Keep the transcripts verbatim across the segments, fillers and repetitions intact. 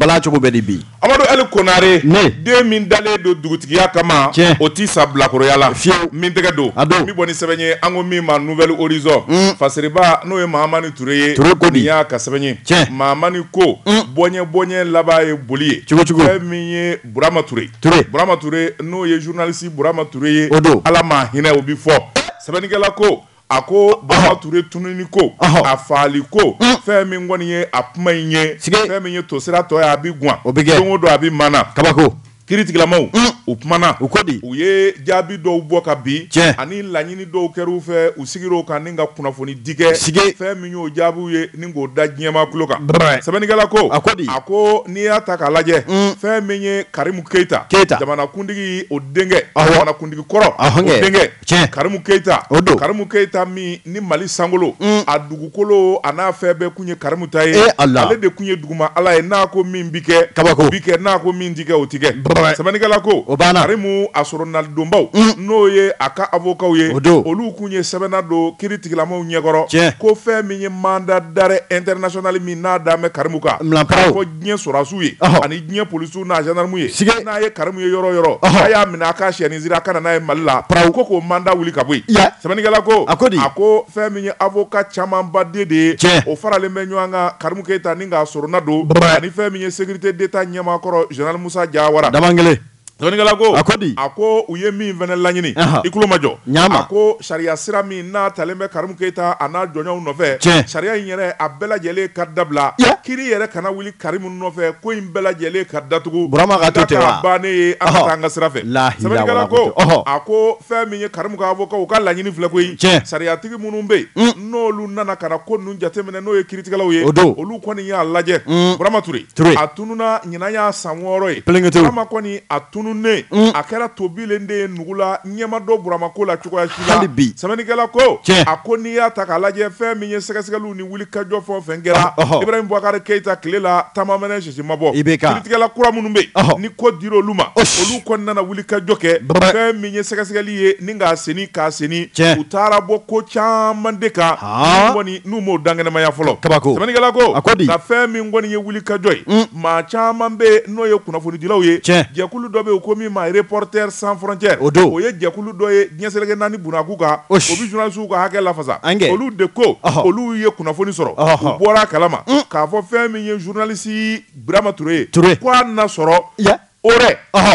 Kala cogo bɛ di bi. Amadu Ali Konare ne den min dalen don dugutigiya kama o ti sa bilakoroya la fiyewu min tɛgɛ don min bɔ ni sɛbɛn ye an ko min ma Nouvelle Horizon fasiriba n'o ye Mahamani Ture ye nin y'a ka sɛbɛn ye Mahamani ko bɔɲɛ bɔɲɛ laban ye boli ye cogo cogo fɛn min ye Burama Ture Burama Ture n'o ye journaliste Burama Ture ye Ala ma hinɛ o bi fɔ sɛbɛnnikɛla ko a ko Burama Ture tununi ko a faali ko fɛn min kɔni ye a kuma in ye fɛn min ye tosira tɔ ye a bi guwan don o don a bi mana kabako kiritigilamaw u kumana u ko di u ye jaabi dɔw bɔ ka bi ani laɲini dɔw kɛr'u fɛ u sigir'o kan ni ka kunnafoni di kɛ fɛn min y'o jaabiw ye ni k'o da diɲɛma kulo kan sɛbɛnnikɛla ko a ko di a ko n'i y'a ta k'a lajɛ fɛn min ye Karimu Keyita jamanakuntigi o denkɛ jamanakuntigi kɔrɔ o denkɛ Karimu Keyita Karimu Keyita min ni Mali sankolo a dugukolo a n'a fɛn bɛɛ kun ye Karimu ta ye ale de kun ye duguma Ala ye n'a ko min bi kɛ kabako bi kɛ n'a ko min ti kɛ o ti kɛ sɛbɛnnikɛla ko Karimu a sɔrɔ nalidonbaw n'o ye a ka avocat ye olu kun ye sɛbɛnna don kiritigilamaw ɲɛkɔrɔ ko fɛn min ye mandat d'arrêt international min n'a dan bɛ Karimu kan ko diɲɛ sɔrasiw ye ani diɲɛ polisiw n'a gendarme ye n'a ye Karimu ye yɔrɔ yɔrɔ a y'a minɛ a ka siyɛni sira a ka na n'a ye Mali la ko k'o mandat wuli ka bɔ yen sɛbɛnnikɛla ko a ko fɛn min ye avocat camanba de de ye o faralen bɛ ɲɔgɔn kan Karimu Keyita ni k'a sɔrɔna don ani fɛn min ye sécurité d'état ɲɛmaakɔrɔ général Musa Jawara sɛbɛnnikɛla ko a ko di a ko u ye min fɛnɛ laɲini i kulo ma jɔ a ko sariya sira min n'a talen bɛ Karimu Keyita a n'a jɔɲɔgɔnw nɔfɛ sariya in yɛrɛ a bɛɛ lajɛlen ka dabila kiri yɛrɛ kana wuli Karimu nɔfɛ ko in bɛɛ lajɛlen ka datugu Burama ka to ten wa bannen ye an ka taa an ka sira fɛ sɛbɛnnikɛla ko a ko fɛn min ye Karimu ka avocat u ka laɲini filɛ koyi sariyatigi minnu bɛ yen n'olu nana ka na ko ninnu jateminɛ n'o ye kiritigɛlaw ye olu kɔni y'a lajɛ Burama Ture a tununa ɲinan y'a san wɔɔrɔ ye Burama kɔni a tunu ne a kɛra tobilen de ye nugu la ɲɛma dɔ Burama ko la cogoya si la sɛbɛnnikɛla ko a ko n'i y'a ta k'a lajɛ fɛn min ye sɛgɛsɛgɛliw ni wulikajɔ fɛn o fɛn kɛra Ibrahim Boubacar Keita tile la taamamɛnɛ sisi ma bɔ kiritigɛla kura minnu bɛ yen ni ko dira olu ma olu kɔni nana wulikajɔ kɛ fɛn min ye sɛgɛsɛgɛli ye ni k'a seni k'a seni u taara bɔ ko caman de kan kɔni n'u m'o dankɛnɛmaya fɔlɔ sɛbɛnnikɛla ko ka fɛn min kɔni ye wulikajɔ ye maa caman bɛ n'o ye kunnafonidilaw ye jɛkulu dɔ bɛ ko min ma Reporters sans frontières o ye jɛkulu dɔ ye diɲɛ seleke naani bunakun kan o bi journalistes ka hakɛ lafasa olu de ko olu ye kunnafoni sɔrɔ u bɔra a kalama k'a fɔ fɛn min ye journaliste Burama Ture ye ko a na sɔrɔ aurait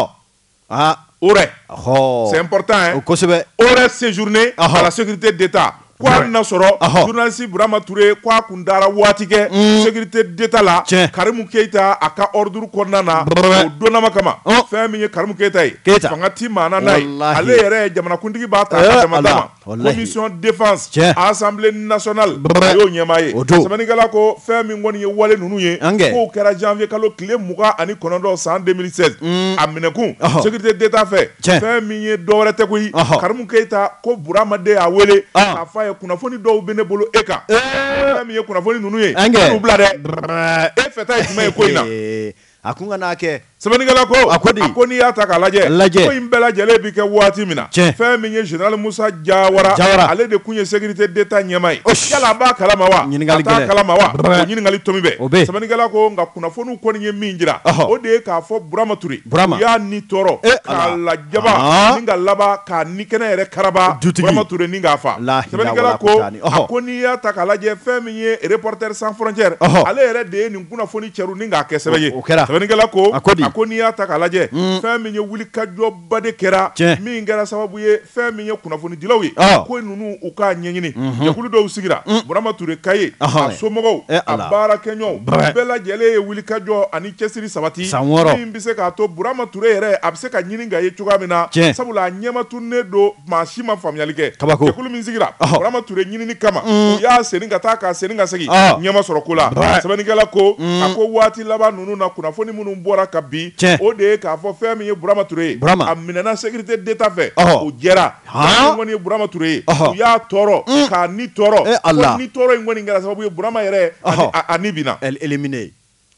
aurait c'est important hein aurait séjourné à la sécurité d'État ko a na sɔrɔ journaliste Burama Ture ko a kun dara waati kɛ sécurité d'état la Karimu Keyita a ka ordre kɔnɔna na o donnama kama fɛn min ye Karimu Keyita ye fanga ti maa na n'a ye ale yɛrɛ ye jamanakuntigi b'a ta ka tɛmɛ dama commission défense assemblée nationale a y'o ɲɛmaa ye sɛbɛnnikɛla ko fɛn min kɔni ye wale ninnu ye k'o kɛra janvier kalo tile mugan ani kɔnɔntɔn san deux mille seize a minɛkun sécurité d'état fɛ fɛn min ye dɔwɛrɛ tɛ koyi Karimu Keyita ko Burama de y'a wele k'a fɔ a ye kunnafoni dɔw bɛ ne bolo e kan fɛn min ye kunnafoni ninnu ye n'u bila dɛ e fɛta ye jumɛn ye ko in na a kun ka n'a kɛ sɛbɛnnikɛla ko a ko di a ko n'i y'a ta k'a lajɛ lajɛ ko in bɛɛ lajɛlen bi kɛ waati min na fɛn min ye général Musa Jawara ale de kun ye sécurité d'état ɲɛmaa ye yala a b'a kalama wa a t'a kalama wa o ɲininkali tomi bɛ sɛbɛnnikɛla ko nka kunnafoniw kɔni ye min jira o de ye k'a fɔ Burama Ture u y'a ni tɔɔrɔ k'a lajaba ni ka laban k'a ni kɛnɛ yɛrɛ karaba Burama Ture ni k'a fa sɛbɛnnikɛla ko a ko n'i y'a ta k'a lajɛ fɛn min ye Reporters sans frontières ale yɛrɛ de ye nin kunnafoni cɛru ni k'a kɛ sɛbɛn ye sɛbɛnnikɛla ko a ko n'i y'a ta k'a lajɛ fɛn min ye wulikajɔba de kɛra min kɛra sababu ye fɛn min ye kunnafonidilaw ye ko ninnu u k'a ɲɛɲini jɛkulu dɔw sigira Burama Ture ka ye a somɔgɔw a baarakɛɲɔgɔnw bɛɛ lajɛlen ye wulikajɔ ani cɛsiri sabati min bɛ se k'a to Burama Ture yɛrɛ a bɛ se ka ɲini ka ye cogoya min na sabula a ɲɛma tununnen don maa si ma faamuyali kɛ jɛkulu min sigira Burama Ture ɲinini kama u y'a seni ka taa k'a seni ka segin ɲɛma sɔrɔ ko la sɛbɛnnikɛla ko a ko waati laban ninnu na kunnafoni minnu bɔra ka bi o de ye k'a fɔ fɛn min ye Burama Ture ye a minɛna sécurité d'état fɛ o jɛra fɛn kɔni ye Burama Ture ye u y'a tɔɔrɔ k'a ni tɔɔrɔ ko ni tɔɔrɔ in kɔni kɛra sababu ye Burama yɛrɛ a ni binna éliminé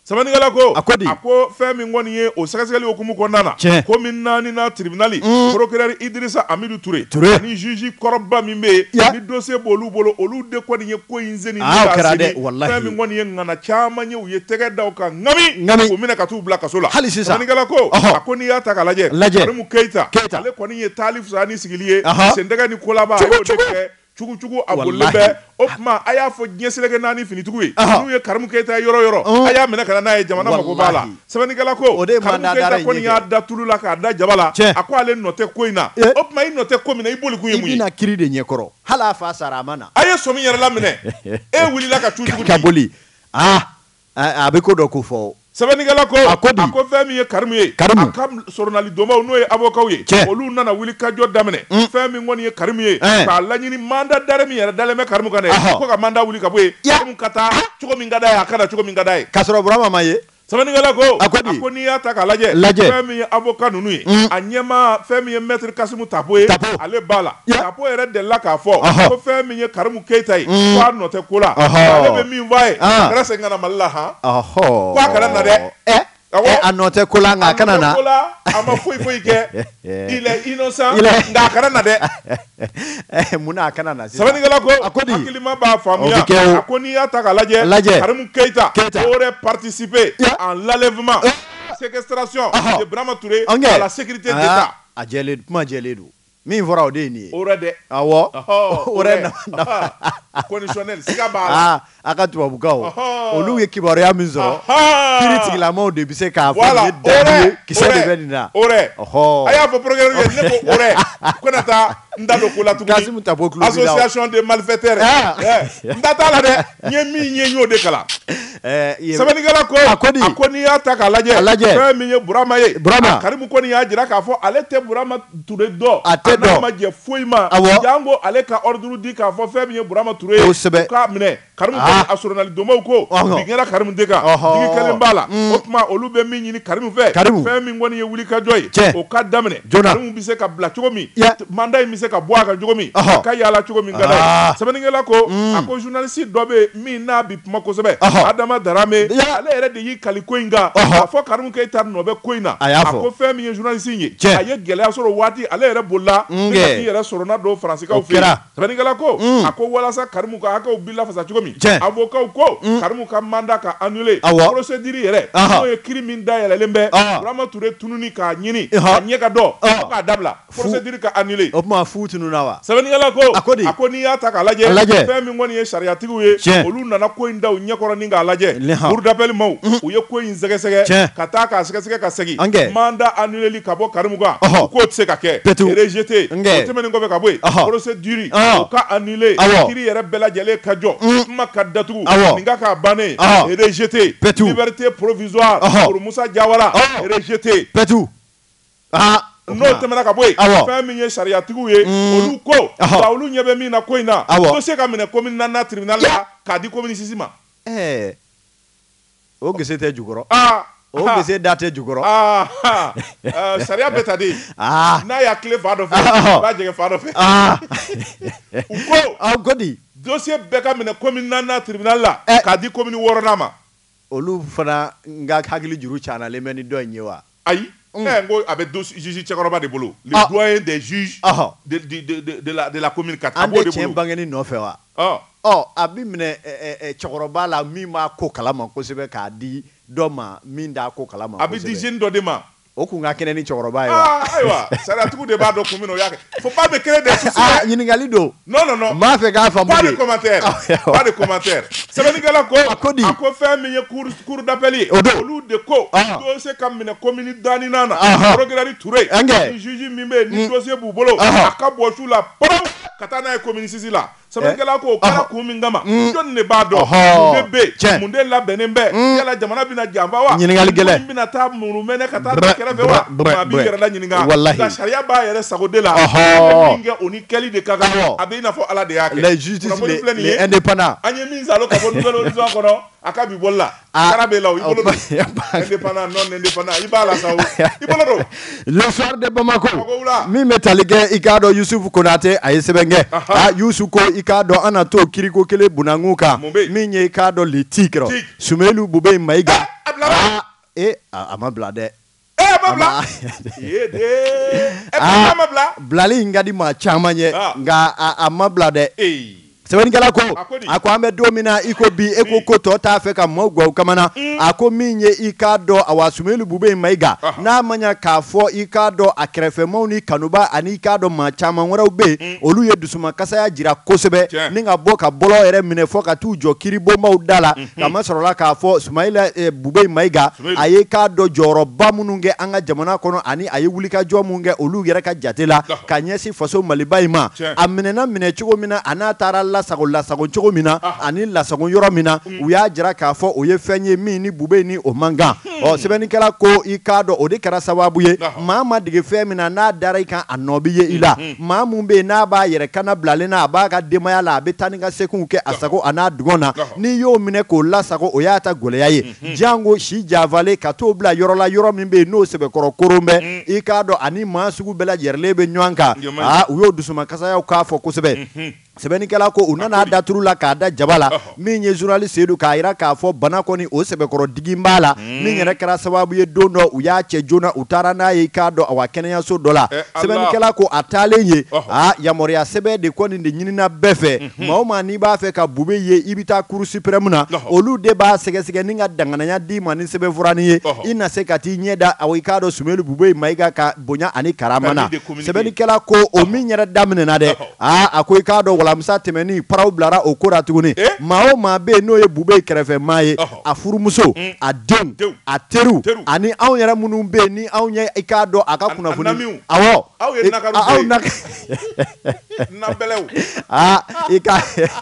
Sabanikala ko a ko fɛn min kɔni ye o sɛgɛsɛgɛli okumu kɔnɔna na ko min naani na tribunali procureur Idrissa Amidou Touré ni juge kɔrɔba min bɛ yen ni dossier b'olu bolo olu de kɔni ye ko in zeni fɛn min kɔni ye ŋana caman ye u ye tɛgɛ da o kan ŋami o minɛ ka t'u bila kaso la Sabanikala ko a ko n'i y'a ta k'a lajɛ Karimu Keita ale kɔni ye taali fisaya ni sigili ye sentɛgɛ ni kolaba a y'o de kɛ cugu cugu a bolilen bɛ o tuma a y'a fɔ diɲɛ seleke naani finitigiw ye n'u ye Karimu Keita yɔrɔ yɔrɔ a y'a minɛ ka na n'a ye jamana mago b'a la Sabanikala ko Karimu Keita kɔni y'a da tulu la k'a da jaba la a ko ale nɔ tɛ ko in na o tuma i nɔ tɛ ko min na i boli kun ye mun ye i bɛna kiiri de ɲɛkɔrɔ hali a fa sara a ma na a ye sɔmi yɛrɛ la minɛ e wulila ka cugu ka boli ah a bɛ ko dɔ ko fɔ Sabanikala ko a ko fɛn min ye Karimu ye a ka soronnali dɔnbaw n'o ye avocat ye olu nana wuli kajɔ daminɛ fɛn min kɔni ye Karimu ye k'a laɲini mandat d'arrêt min yɛrɛ dalen bɛ Karimu kan dɛ ko ka mandat wuli ka bɔ yen Karimu ka taa cogo min ka d'a ye a ka na cogo min ka d'a ye k'a sɔrɔ Burama ma ye Sabanikala ko a ko n'i y'a ta k'a lajɛ fɛn min ye avocat ninnu ye a ɲɛmaa fɛn min ye maître Kasimu Tapo ye ale b'a la Tapo yɛrɛ delila k'a fɔ ko fɛn min ye Karimu Keita ye ko a nɔ tɛ ko la ale bɛ min fɔ a ye a kɛra segin ka na Mali la han ko a kana na dɛ a nɔ tɛ ko la nka a kana na a ma foyi foyi kɛ il est innocent nka a kana na dɛ mun na a kana na sisan Sabanikala ko hakilima b'a faamuya a ko n'i y'a ta k'a lajɛ Karimu Keita aurait participé en l'enlèvement séquestration de Burama Touré à la sécurité d'État a jɛlen kuma jɛlen don min fɔra o de ye nin ye o yɛrɛ dɛ awɔ o yɛrɛ conditionnel siga b'a la a ka tubabukaw olu ye kibaruya min sɔrɔ kiiri tigilamaw de bɛ se k'a fɔ nin ye dabi ye kisɛ de bɛ nin na o yɛrɛ a y'a fɔ procureur ye ne ko o yɛrɛ ko na taa n da don ko la tuguni Kasimu Tapo kulo b'i la association des malfaiteurs n da t'a la dɛ n ye min ye n y'o de kalan Sabanikala ko a ko n'i y'a ta k'a lajɛ fɛn min ye Burama ye Karimu kɔni y'a jira k'a fɔ ale tɛ Burama Touré dɔn a tɛ dɔn a ma jɛ foyi ma jango ale ka ordre di k'a fɔ fɛn min ye Burama Touré ye k'a minɛ Karimu kɔni a soronnali dɔnbaw ko bin kɛra Karimu de kan digi kelen b'a la o tuma olu bɛ min ɲini Karimu fɛ fɛn min kɔni ye wulikajɔ ye o ka daminɛ Karimu bɛ se ka bila cogo min mandat in bɛ se ka bɔ a kan cogo min a ka yaala cogo min ka d'a ye Sabanikala ko a ko journaliste dɔ bɛ min n'a bi kuma kosɛbɛ Adama Darame ale yɛrɛ de y'i kali ko in kan a fɔ Karimu Keita nɔ bɛ ko in na a ko fɛn min ye journaliste in ye a ye gɛlɛya sɔrɔ waati ale yɛrɛ bolila ni ka t'i yɛrɛ sɔrɔna dɔw faransikaw fɛ yen Sabanikala ko a ko walasa Karimu ka hakɛw bi lafasa cogo min avocat ko Karimu ka mandat ka annuler procédure yɛrɛ n'o ye kiiri min dayɛlɛlen bɛ Burama Touré tununi k'a ɲini a ɲɛ ka dɔn fo k'a dabila procédure ka annuler o tuma fu tununa wa Sabanikala ko a ko n'i y'a ta k'a lajɛ fɛn min kɔni ye sariyatigiw ye olu nana ko in da u ɲɛkɔrɔ ni k'a lajɛ cour d'appel maaw u ye ko in sɛgɛsɛgɛ ka taa k'a sɛgɛsɛgɛ ka segin mandat annuleli ka bɔ Karimu kan u k'o tɛ se ka kɛ rejeté o tɛmɛnen kɔfɛ ka bɔ yen procédure o ka annuler kiiri yɛrɛ bɛɛ lajɛlen ka jɔ kuma ka datugu nin ka k'a bannen rejeté liberté provisoire pour Musa Jawara rejeté n'o tɛmɛna ka bɔ yen fɛn min ye sariyatigiw ye olu ko wa olu ɲɛ bɛ min na ko in na dossier ka minɛ commune naaninan tribunal la k'a di commune six ma o gese tɛ jukɔrɔ o gese da tɛ jukɔrɔ sariya bɛ ta de n'a y'a tile fa dɔ fɛ a b'a jɛgɛ fa dɔ fɛ u ko ko di dossier bɛɛ ka minɛ commune naaninan tribunal la k'a di commune wɔɔrɔnan ma olu fana n ka hakili juru caanalen bɛ ni dɔ in ye wa ayi n ko a bɛ juge cɛkɔrɔba de bolo le doyen des juges de de de de la de la commune quatre a b'o de bolo an tɛ tiɲɛ bangeni nɔfɛ wa ɔ a bɛ minɛ cɛkɔrɔba la min b'a ko kalama kosɛbɛ k'a di dɔ ma min t'a ko kalama kosɛbɛ a bɛ di jeune dɔ de ma o kun ka kɛnɛ ni cɛkɔrɔba ye wa ayiwa sariyatigiw de b'a dɔn kun min na o y'a kɛ faut pas me créer des soucis ɲininkali don non non non n b'a fɛ k'a faamu de pas de commentaire pas de commentaire Sabanikala ko a ko fɛn min ye cour d'appel ye olu de ko dossier ka minɛ commune naaninan na procureur Touré ni juge min bɛ yen ni dossier b'u bolo a ka bɔ su la pɔrɔ ka taa n'a ye commune six la Sabanikala ko o kɛra kun min kama jɔnni de b'a dɔn mun de bɛ yen mun de labɛnnen bɛ yala jamana bɛna janfa wa ɲininkali gɛlɛn bɛna taa murumɛnɛ ka taa kɛrɛfɛ wa maa b'i yɛrɛ la ɲininka nka sariya b'a yɛrɛ sago de la min kɛ o ni kɛli de ka kan a bɛ i n'a fɔ ala de y'a kɛ les justices les indépendants an ye min salo ka bɔ nouvelle horizon kɔnɔ a ka bi bolo la kara bɛ la o i bolo don indépendant non indépendant i b'a la sa o i bolo don le soir de Bamako min bɛ tali kɛ i k'a dɔn Yusufu Konate a ye sɛbɛn kɛ Yusufu ko i k'a dɔn an na t'o kiriko kelen bunakun kan min ye i k'a dɔn le tigre Sumelu Bube Mayiga bila eh a ma bila dɛ eh ma bila ye de e ba ma bila bilali ngadi ma chama nye nga a ma bila dɛ eh sɛbɛnnikɛla ko a ko an bɛ don min na i ko bi e ko ko tɔ t'a fɛ ka maaw gwaw kamana a ko min ye i k'a dɔn a wa Sumeli Bube Mayiga n'a ma ɲa k'a fɔ i k'a dɔn a kɛrɛfɛmaw ni kanuba ani i k'a dɔn maa caman wɛrɛw bɛ yen olu ye dusumakasaya jira kosɛbɛ ni ka bɔ ka bɔlɔ yɛrɛ minɛ fɔ ka t'u jɔ kiribonbaw da la ka masɔrɔla k'a fɔ Sumahila Bube Mayiga a ye k'a dɔn jɔyɔrɔba minnu kɛ an ka jamana kɔnɔ ani a ye wulikajɔ minnu kɛ olu yɛrɛ ka jate la ka ɲɛsin faso Maliba in ma a minɛna minɛ cogo min na a n'a taara lasago lasago cogo min na ani lasago yɔrɔ min na u y'a jira k'a fɔ o ye fɛn ye min ni Bube ni o man kan ɔ sɛbɛnnikɛla ko i k'a dɔn o de kɛra sababu ye maa ma dege fɛn min na n'a dara i kan a nɔ bi ye i la maa mun bɛ yen n'a b'a yɛrɛ kana bilalen na a b'a ka denbaya la a bɛ taa ni ka seginw kɛ a sago a n'a dugɔn na n'i y'o minɛ k'o lasago o y'a ta gɛlɛya ye jango si janfalen ka t'o bila yɔrɔ la yɔrɔ min bɛ yen n'o sɛbɛkɔrɔ koron bɛ i k'a dɔn ani maa sugu bɛɛ lajɛlen bɛ ɲɔgɔn kan aa u y'o dusumankasayaw k'a fɔ kosɛbɛ sɛbɛnnikɛla ko u nana daturu la k'a da jaba la min ye journaliste Seydou k'a yira k'a fɔ bana kɔni o sɛbɛkɔrɔ digi b'a la min yɛrɛ kɛra sababu ye don dɔ u y'a cɛ joona u taara n'a ye k'a dɔn a wa kɛnɛyaso dɔ la sɛbɛnnikɛla ko a taalen ye a yamaruya sɛbɛn de kɔni de ɲinina bɛɛ fɛ maa o maa n'i b'a fɛ ka Bube ye i bɛ taa Cour suprême na olu de b'a sɛgɛsɛgɛ ni ka danganaya d'i ma ni sɛbɛnfuranin ye i na se ka t'i ɲɛ da awɔ i k'a dɔn Sumeli Bube Mayiga ka bonya ani karama na sɛbɛnnikɛla ko o min yɛrɛ daminɛna dɛ a a ko i k'a dɔn walamisa tɛmɛni paraw bilara o ko la tuguni maa o maa bɛ yen n'o ye Bube kɛrɛfɛ maa ye a furumuso a denw a teriw ani anw yɛrɛ minnu bɛ yen ni anw ye i k'a dɔn a ka kunnafoni awɔ aw ye nakaru aw na nabɛlɛw ah i ka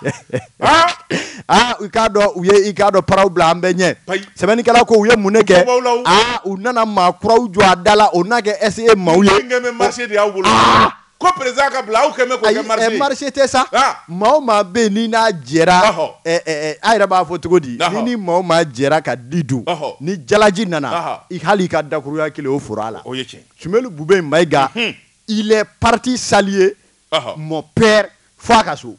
ah i k'a dɔn u ye i k'a dɔn paraw bila an bɛɛ ɲɛ sɛbɛnnikɛla ko u ye mun de kɛ ah u nana maa kuraw jɔ a da la o n'a kɛ est ce que maaw ye ko président ka bila aw kɛmɛ k'o kɛ marché marché tɛ sa maa o maa bɛ yen n'i n'a jɛra a yɛrɛ b'a fɔ cogo di ni ni maa o maa jɛra ka di dun ni jalaji nana i hali i ka dakuruya kelen o foro a la Sumeli Bube Mayiga il est parti saluer mon père fo a ka so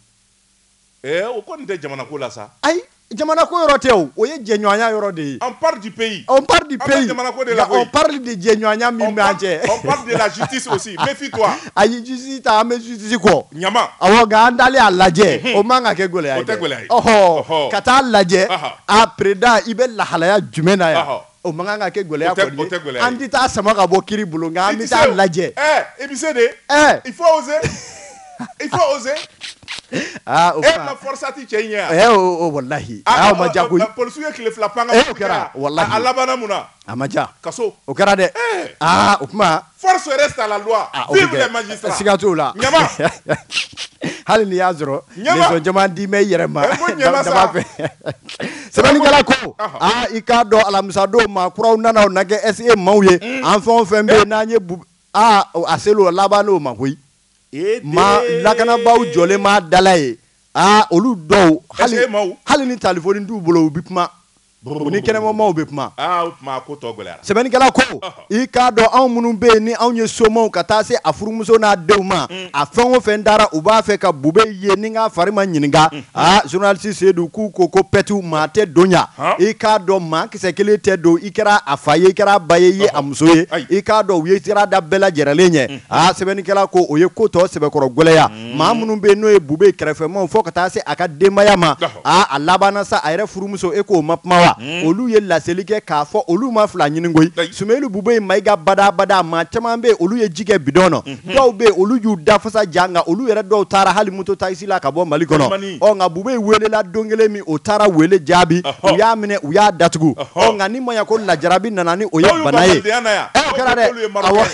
o kɔni tɛ jamana ko la sa ayi jamana ko yɔrɔ tɛ o o ye jɛɲɔgɔnya yɔrɔ de ye on parle du pays on parle du pays on parle de jɛɲɔgɔnya min bɛ an cɛ on parle de la justice aussi méfie-toi ayi justice ta an bɛ justice kɔ ɲama awɔ nka an dalen a lajɛ o man ka kɛ gɛlɛya ye o tɛ gɛlɛya ye ɔhɔ ka taa lajɛ a président i bɛ lahalaya jumɛn na yan o man kan ka kɛ gɛlɛya kɔni ye an tɛ taa sama ka bɔ kiri bolo nka an bɛ taa lajɛ i bɛ se de il faut oser il faut oser ah o e ma forçati cɛ in ye eh o wallahi ah o ma ja koyi policier ye tile fila pan ka o kɛra wallahi a labana mun na a ma ja kaso o kɛra dɛ ah o kuma force reste à la loi vive les magistrats siga t'o la ɲama hali ni y'a sɔrɔ lesɔn caman di mɛ i yɛrɛ ma daba fɛ sɛbɛnnikɛla ko ah i k'a dɔn alamisa don maa kuraw nana o na kɛ est ce que maaw ye an fɛn o fɛn bɛ yen n'an ye ah a selen o laban n'o ma koyi ma lakanabaw jɔlen ma dala ye ah olu dɔw hali hali ni telefoni t'u bolo u bɛ kuma ni kɛnɛmamaw bɛ kuma ah o kuma ko tɔ gɛlɛyara sɛbɛnnikɛla ko i k'a dɔn anw minnu bɛ yen ni anw ye somaw ka taa se a furumuso n'a denw ma a fɛn o fɛn dara u b'a fɛ ka Bube ye ni k'a fari ma ɲininka ah journaliste Seydou k'u ko ko pɛtiw maa tɛ don ɲa i k'a dɔn maa kisɛ kelen tɛ don i kɛra a fa ye i kɛra a ba ye i ye a muso ye i k'a dɔn u ye sira da bɛɛ lajɛlen ɲɛ ah sɛbɛnnikɛla ko o ye ko tɔ sɛbɛkɔrɔ gɛlɛya maa minnu bɛ yen n'o ye Bube kɛrɛfɛmaw fɔ ka taa se a ka denbaya ma ah a labanna sa a yɛrɛ furumuso e k'o ma kuma wa olu ye laseli kɛ k'a fɔ olu ma fila ɲini koyi Sumeli Bube Mayiga bada bada maa caman bɛ yen olu ye ji kɛ bidɔn na dɔw bɛ yen olu y'u dafasa ja nka olu yɛrɛ dɔw taara hali moto taxi la ka bɔ Mali kɔnɔ ɔ nka Bube welela don kelen min o taara wele jaabi u y'a minɛ u y'a datugu ɔ nka ni ma ɲɛ ko lajarabi nana ni o ye bana ye ɛ o kɛra dɛ awɔ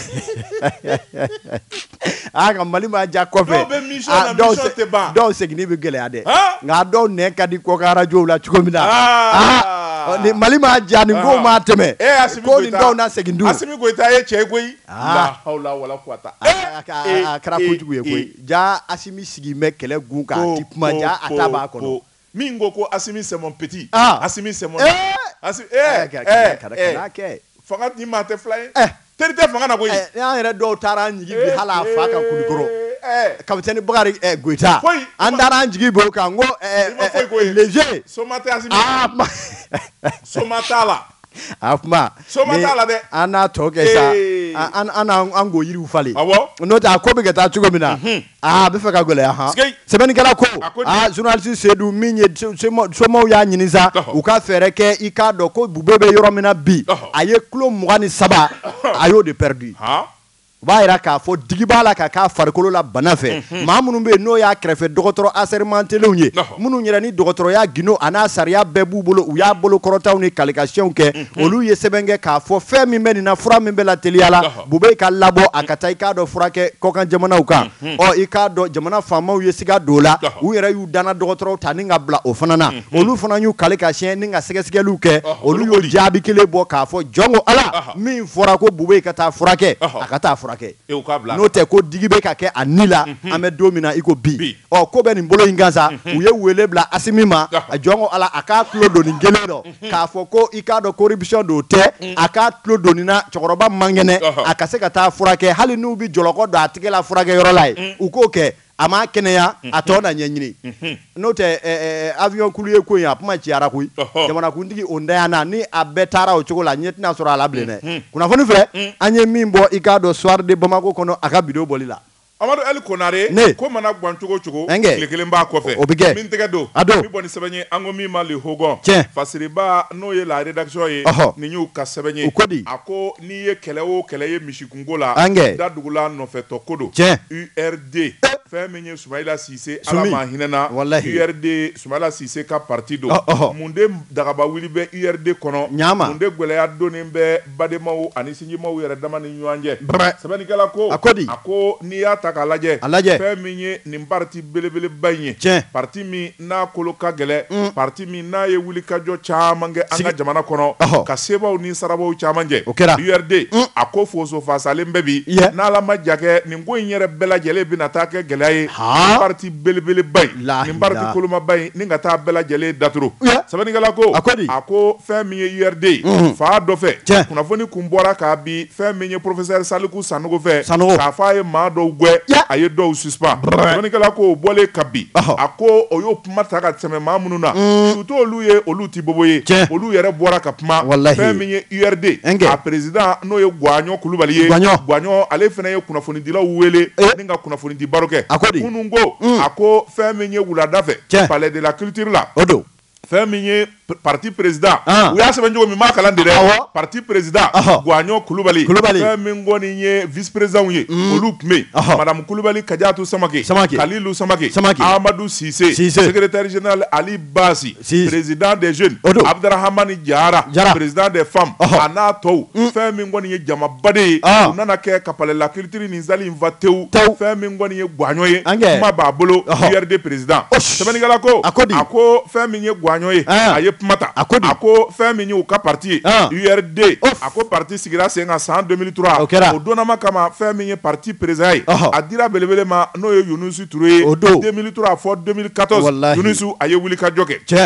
a ka Mali ma ja kɔfɛ dɔw seginni bɛ gɛlɛya dɛ nka dɔw nɛ ka di kɔ ka arajow la cogo min na ni Mali ma ja ni ko ma tɛmɛ ko ni dɔw na segin dun Asimi Goita ye cɛ koyi la hawla wala quwata a kɛra kojugu ye koyi ja Asimi sigi mɛ kɛlɛ gun kan ti kuma ja a ta b'a kɔnɔ min ko ko Asimi c'est mon petit Asimi c'est mon Asimi eh eh fanga ni ma tɛ fila ye teri tɛ fanga na koyi an yɛrɛ dɔw taara an jigi bi hala a fa ka Kulikɔrɔ kapitɛni Bakari Goita an taara an jigi b'o kan n ko léger Soma tɛ Asimi Soma t'a la Afuma. So ma ta la de. Ana to ke sa. An ana an go yiri ufale. No ta ko be ta chugo mina. Ah be fe ka gole ha. Sebeni kala ko. Ah journalist Sedu minye so mo ya nyiniza. U ka fere ke i ka do ko bubebe yoro mina bi. Aye klo mugani saba. Ayo de perdu. Ha? Ba ira ka fo digibala ka ka farikolo la bana fɛ maa minnu bɛ n'o y'a kɛrɛfɛ dɔgɔtɔrɔ assermentelenw ye minnu yɛrɛ ni dɔgɔtɔrɔya gindo a n'a sariya bɛɛ b'u bolo u y'a bolo kɔrɔtaw ni qualifications kɛ olu ye sɛbɛn kɛ k'a fɔ fɛn min bɛ nin na fura min bɛ la teliya la Bube ka labɔ a ka taa i k'a dɔn furakɛ kɔkan jamanaw kan ɔ i k'a dɔn jamana faamaw ye siga don o la u yɛrɛ y'u danna dɔgɔtɔrɔw ta ni ka bila o fana na olu fana y'u kale ka siɲɛ ni ka sɛgɛsɛgɛliw kɛ olu y'o jaabi kelen bɔ k'a fɔ jɔn ko Ala min fɔra ko Bube ka taa furakɛ a ka taa furakɛ n'o tɛ ko digi bɛ ka kɛ a ni la an bɛ don min na i ko bi ɔ ko bɛ nin bolo in kan sa u ye wele bila Asimi ma a jɔn ko Ala a k'a tulo don nin kelen dɔ k'a fɔ ko i k'a dɔn corruption don tɛ a k'a tulo don nin na cɛkɔrɔba man kɛnɛ a ka se ka taa furakɛ hali n'u bɛ jɔlɔkɔ don a tɛgɛ la furakɛyɔrɔ la ye u k'o kɛ a ma kɛnɛya a tɔ na ɲɛɲini n'o tɛ avion kulu ye ko in a kuma ciyara koyi jamanakuntigi o ntanyana ni a bɛɛ taara o cogo la ɲɛ tɛna sɔrɔ a la bilen dɛ kunnafoni filɛ an ye min bɔ i k'a dɔn soir de Bamako kɔnɔ a ka bidon bɔli la Amadu El Konare ko mana gwan cogo cogo tile kelen b'a kɔfɛ o bɛ kɛ min tɛgɛ don min bɔ ni sɛbɛn ye an ko min ma le hogon fasiriba n'o ye la rédaction ye nin y'u ka sɛbɛn ye a ko n'i ye kɛlɛ o kɛlɛ ye misikunko la da dugula nɔfɛtɔ ko don U R D fɛn min ye Sumayila Sise Ala ma hinɛna U R D Sumayila Sise ka parti don mun de dagaba wuli bɛ U R D kɔnɔ mun de gwɛlɛya donnen bɛ bademaw ani sinjimaw yɛrɛ dama ni ɲɔgɔn cɛ sɛbɛnnikɛla ko a ko n'i y'a ta k'a lajɛ fɛn min ye nin parti belebeleba in ye parti min n'a kolo ka gɛlɛ parti min n'a ye wuli kajɔ caman kɛ an ka jamana kɔnɔ ka sebaw ni sarabaw caman jɛ U R D a ko foso fasalen bɛɛ bi n'Ala ma ja kɛ nin ko in yɛrɛ bɛɛ lajɛlen bɛna taa kɛ gɛlɛya ye parti belebeleba in nin parti kolomaba in ni ka taa bɛɛ lajɛlen daturu sɛbɛnnikɛla ko a ko fɛn min ye U R D fa dɔ fɛ kunnafoni kun bɔra k'a bi fɛn min ye professeur Saliku Sanogo fɛ k'a fɔ a ye maa dɔw gɛn a ye dɔw suspend sɛbɛnnikɛla ko o bɔlen ka bi a ko o y'o kuma ta ka tɛmɛ maa minnu na surtout olu ye olu ti bobo ye olu yɛrɛ bɔra ka kuma fɛn min ye U R D a président n'o ye Gwaɲɔ Kulubali ye Gwaɲɔ ale fana ye kunnafonidilaw wele ni ka kunnafonidi baro kɛ kunun ko a ko fɛn min ye wulada fɛ palais de la culture la fɛn min ye parti président u y'a sɛbɛn cogo min m'a kalan de dɛ parti président Gwaɲɔ Kulubali fɛn min kɔni ye vice président ye olu tun bɛ yen madame Kulubali Kadiatu Samake Kalilu Samake Amadou Cissé secrétaire général Ali Basi président des jeunes Abdrahamani Jara président des femmes a n'a tɔw fɛn min kɔni ye jamaba de ye u nana kɛ ka palais la culture nin sali in fa tewu fɛn min kɔni ye Gwaɲɔ ye kuma b'a bolo U R D président sɛbɛnnikɛla ko a ko fɛn min ye Gwaɲɔ ye a ye kumata a ko fɛn min y'u ka parti ye U R D a ko parti sigira sen kan san deux mille trois o donnama kama fɛn min ye parti président ye a dira belebele ma n'o ye Yunusu Ture ye deux mille trois fɔ deux mille quatorze Yunusu a ye wulikajɔ kɛ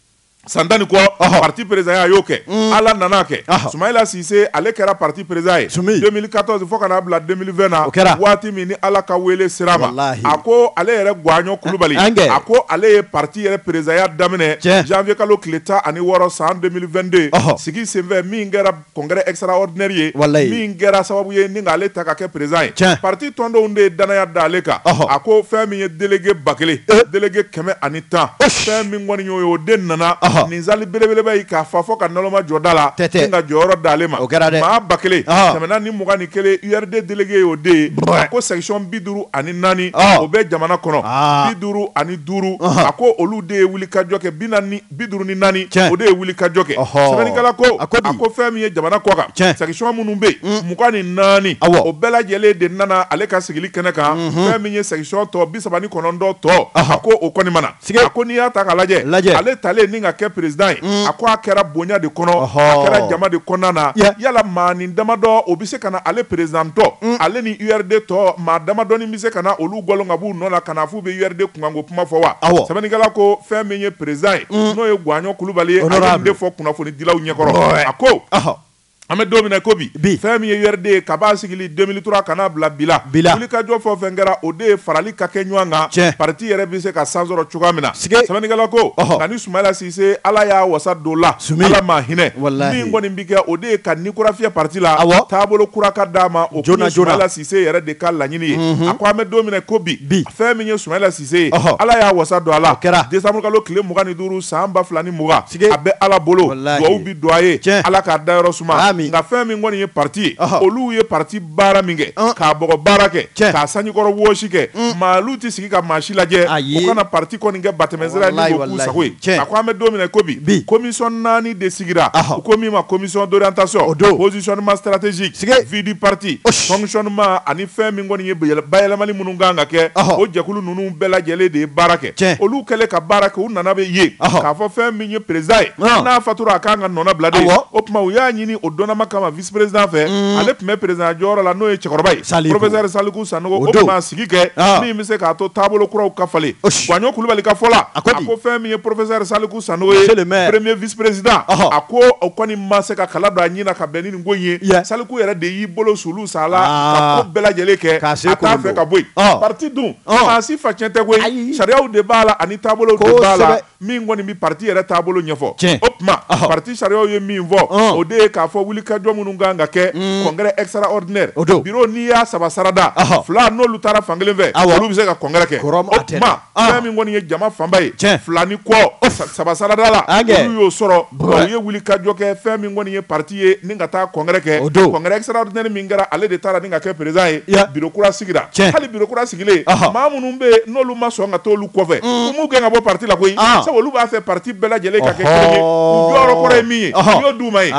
san tan ni kɔ parti président a y'o kɛ Ala nana kɛ Sumayila Sise ale kɛra parti président ye deux mille quatorze fo ka n'a bila deux mille vingt na waati min ni Ala ka wele sera ma a ko ale yɛrɛ Gwaɲɔ Kulubali a ko ale ye parti yɛrɛ président ya daminɛ janvier kalo tile tan ani wɔɔrɔ san deux mille vingt deux sigi senfɛ min kɛra congrès extraordinaire ye min kɛra sababu ye ni k'ale ta ka kɛ président ye parti tɔndenw de ye danaya da ale kan a ko fɛn min ye délégué ba kelen délégué kɛmɛ ani tan fɛn min kɔni y'o ye o de nana nin sali belebeleba yi k'a fa fɔ ka nɔnɔma jɔ da la ni ka jɔyɔrɔ d'ale ma maa ba kelen tɛmɛna ni mugan ni kelen U R D délégué y'o de ye a ko section bi duuru ani naani o bɛ jamana kɔnɔ bi duuru ani duuru a ko olu de ye wulikajɔ kɛ bi naani bi duuru ni naani o de ye wulikajɔ kɛ sɛbɛnnikɛla ko a ko fɛn min ye jamana kɔ kan section minnu bɛ yen mugan ni naani o bɛɛ lajɛlen de nana ale ka sigili kɛnɛ kan fɛn min ye section tɔ bi saba ni kɔnɔntɔn tɔ a ko o kɔni mana a ko n'i y'a ta k'a lajɛ ale talen ni ka kɛ président ye a ko a kɛra bonya de kɔnɔ a kɛra jama de kɔnɔna na yala maa nin damadɔ o bɛ se ka na ale président tɔ ale ni U R D tɔ maa damadɔni bɛ se ka na olu gɔlɔn ka b'u nɔ la ka na f'u bɛ U R D kunkanko kuma fɔ wa sɛbɛnnikɛla ko fɛn min ye président ye n'o ye Gwaɲɔ Kulubali ye a ye nin de fɔ kunnafonidilaw ɲɛkɔrɔ a ko an bɛ don min na ko bi fɛn min ye U R D ka b'a sigili deux mille trois kana bila bila wulikajɔ fɛn o fɛn kɛra o de ye farali ka kɛ ɲɔgɔn kan parti yɛrɛ bɛ se ka san sɔrɔ cogoya min na sɛbɛnnikɛla ko nka ni Sumayila Sise Ala y'a wasa don la Ala ma hinɛ min kɔni bɛ kɛ o de ye ka Nicora fiyɛ parti la taabolo kura ka d'a ma o kun ye Sumayila Sise yɛrɛ de ka laɲini ye a ko an bɛ don min na ko bi fɛn min ye Sumayila Sise ye Ala y'a wasa don a la décembre kalo tile mugan ni duuru san ba fila ni mugan a bɛ Ala bolo duwawu bi don a ye Ala k'a dayɔrɔ suma nka fɛn min kɔni ye parti ye olu ye parti baara min kɛ k'a bɔgɔ baara kɛ k'a sanjikɔrɔ wɔsi kɛ maalu tɛ sigi ka maa si lajɛ o kana parti kɔni kɛ batɛmɛsira ni k'o k'u sago ye a ko an bɛ don min na ko bi commission naani de sigira u ko min ma commission d'orientation positionnement stratégique vie du parti fonctionnement ani fɛn min kɔni ye bayɛlɛmali minnu kan ka kɛ o jɛkulu ninnu bɛɛ lajɛlen de ye baara kɛ olu kɛlen ka baara kɛ u nana bɛ ye k'a fɔ fɛn min ye président ye n'a fatura a kan ka nɔnɔ bila de o tuma u y'a ɲini o dɔnnama kama vice président fɛ ale tun bɛ président jɔyɔrɔ la n'o ye cɛkɔrɔba ye professeur Saliku Sanogo o tun b'a sigi kɛ min bɛ se k'a to taabolo kuraw ka falen Gwanyo Kulubali ka fɔ la a ko fɛn min ye professeur Saliku Sanogo ye premier vice président a ko o kɔni ma se ka kala don a ɲin na ka bɛn ni nin ko in ye Saliku yɛrɛ de y'i bolo sulu sa la ka ko bɛɛ lajɛlen kɛ a t'a fɛ ka bɔ yen parti dun maa si facɛn tɛ koyi sariyaw de b'a la ani taabolow de b'a la min kɔni bɛ parti yɛrɛ taabolo ɲɛfɔ o tuma parti sariyaw ye min fɔ o de ye k'a fɔ wulikajɔ minnu kan ka kɛ congrès extraordinaire bureau n'i y'a saba sarada fila n'olu taara fankelen fɛ olu bɛ se ka congrès kɛ o tuma fɛn min kɔni ye jama fanba ye fila ni kɔ saba sarada la olu y'o sɔrɔ u ye wulikajɔ kɛ fɛn min kɔni ye parti ye ni ka taa congrès kɛ congrès extraordinaire min kɛra ale de taara ni ka kɛ président ye bureau kura sigira hali bureau kura sigilen maa minnu bɛ yen n'olu ma sɔn ka t'olu kɔfɛ u m'u gɛn ka bɔ parti la koyi sabu olu b'a fɛ parti bɛɛ lajɛlen ka kɛ kelen ye u jɔyɔrɔ kɔrɔ ye min ye u y'o d'u ma ye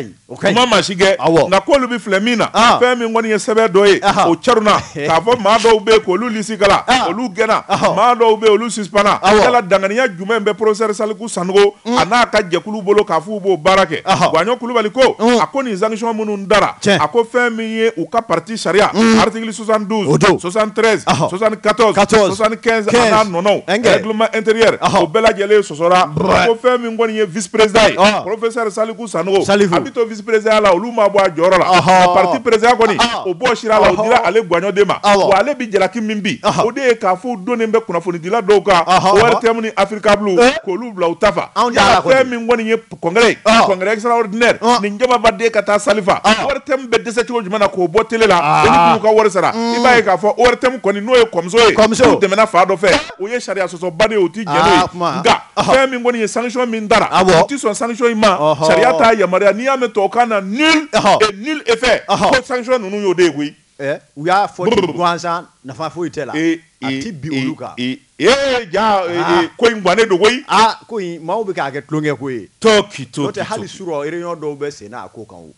u ma maa si kɛ nka k'olu bɛ filɛ min na fɛn min kɔni ye sɛbɛn dɔ ye o caruna k'a fɔ maa dɔw bɛ yen k'olu lisi kala olu gɛnna maa dɔw bɛ yen olu suspana yala danganiya jumɛn bɛ professeur Saliku Sanogo a n'a ka jɛkulu bolo k'a fɔ u b'o baara kɛ Gwanyo Kulubali ko a ko nin sanction minnu dara a ko fɛn min ye u ka parti sariya article soixante-douze soixante-treize soixante-quatorze soixante-quinze a n'a nɔnɔw règlement intérieur o bɛɛ lajɛlen sɔsɔra a ko fɛn min kɔni ye vice président ye professeur Saliku Sanogo a bɛ to vice président la olu ma bɔ a jɔyɔrɔ la parti président kɔni o bɔ sira la o dira ale Gwanyo de ma wa ale bi jalaki min bi o de ye k'a fɔ u donnen bɛ kunnafonidila dɔw kan O R T M ni Africa Blue k'olu bila u ta fa yala fɛn min kɔni ye congrès congrès extraordinaire nin jama de ka taa salifa O R T M bɛ dɛsɛ cogo jumɛn na k'o bɔ télé la olu k'u ka wari sara i b'a ye k'a fɔ O R T M kɔni n'o ye kɔmuso ye u tɛmɛna fa dɔ fɛ o ye sariya sɔsɔba de ye o ti diɲɛ n'o ye nka fɛn min kɔni ye sanction min dara u ti sɔn sanction in ma sariya t'a yamaruya n'i y'a mɛn tubabukan na nul et nul effet ko sanction ninnu y'o de ye koyi u y'a fɔ gansan nafa foyi tɛ la a ti bi olu kan ee ja ko in gannen don koyi aa ko in maaw bɛ k'a kɛ tulonkɛ ko ye tɔki to n'o tɛ hali surɔ réunion dɔw bɛ sen n'a ko kan o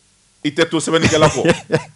i tɛ to sɛbɛnnikɛla kɔ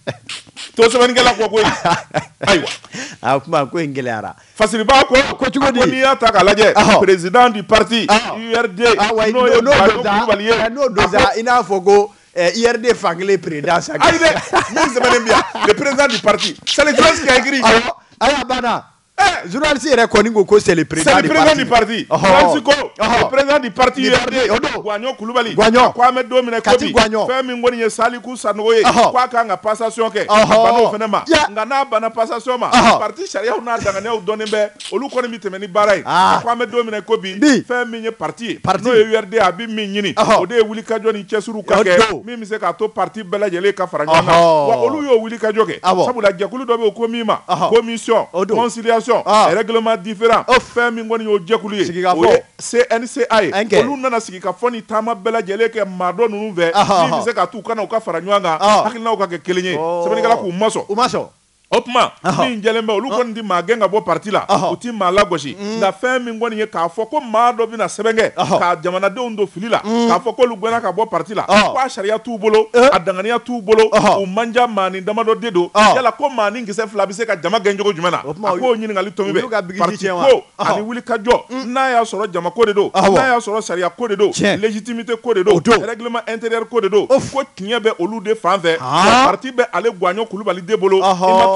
to sɛbɛnnikɛla kɔ koyi ayiwa a kuma ko in gɛlɛyara fasiriba ko ko cogo di n'i y'a ta k'a lajɛ président du parti U R D n'o ye Gwanyo Kulubali ye n'o don sa i n'a fɔ ko U R D fankelen président sa ayi dɛ min sɛbɛnnen bi yan le président du parti c'est le journaliste qui a écrit ayi a banna journaliste yɛrɛ kɔni ko ko c'est le président du parti journaliste ko le président du parti U R D Gwanyo Kulubali ko an bɛ don min na ko bi fɛn min kɔni ye Saliku Sanogo ye k'a kan ka passation kɛ a banna o fana ma nka n'a banna passation ma parti sariyaw n'a danganiyaw dɔnnen bɛ olu kɔni bɛ tɛmɛ ni baara ye ko an bɛ don min na ko bi fɛn min ye parti ye n'o ye U R D a bɛ min ɲini o de ye wulikajɔ ni cɛsiriw ka kɛ min bɛ se k'a to parti bɛɛ lajɛlen ka fara ɲɔgɔn kan wa olu y'o wulikajɔ kɛ sabula jɛkulu dɔ bɛ yen ko min ma commission conciliation règlement différent fɛn min kɔni y'o jɛkulu ye o ye C N C A ye olu nana sigi ka fɔ ni taama bɛɛ lajɛlen kɛ maa dɔ ninnu fɛ min bɛ se ka t'u kana u ka fara ɲɔgɔn kan hakilinaw ka kɛ kelen ye sɛbɛnnikɛla k'u ma sɔn u ma sɔn o tuma min jɛlen bɛ olu kɔni ti maa gɛn ka bɔ parti la u ti maa lagosi nka fɛn min kɔni ye k'a fɔ ko maa dɔ bɛna sɛbɛn kɛ ka jamanadenw don fili la k'a fɔ k'olu gɛnna ka bɔ parti la ko a sariya t'u bolo a danganiya t'u bolo u manja maa ni damadɔ de don yala ko maa ni kisɛ fila bɛ se ka jama gɛn cogo jumɛn na a k'o ɲininkali tomi bɛ parti ko ani wulikajɔ n'a y'a sɔrɔ jama ko de don n'a y'a sɔrɔ sariya ko de don légitimité ko de don règlement intérieur ko de don ko tiɲɛ bɛ olu de fan fɛ parti bɛ ale Gwanyo Kulubali de bolo i ma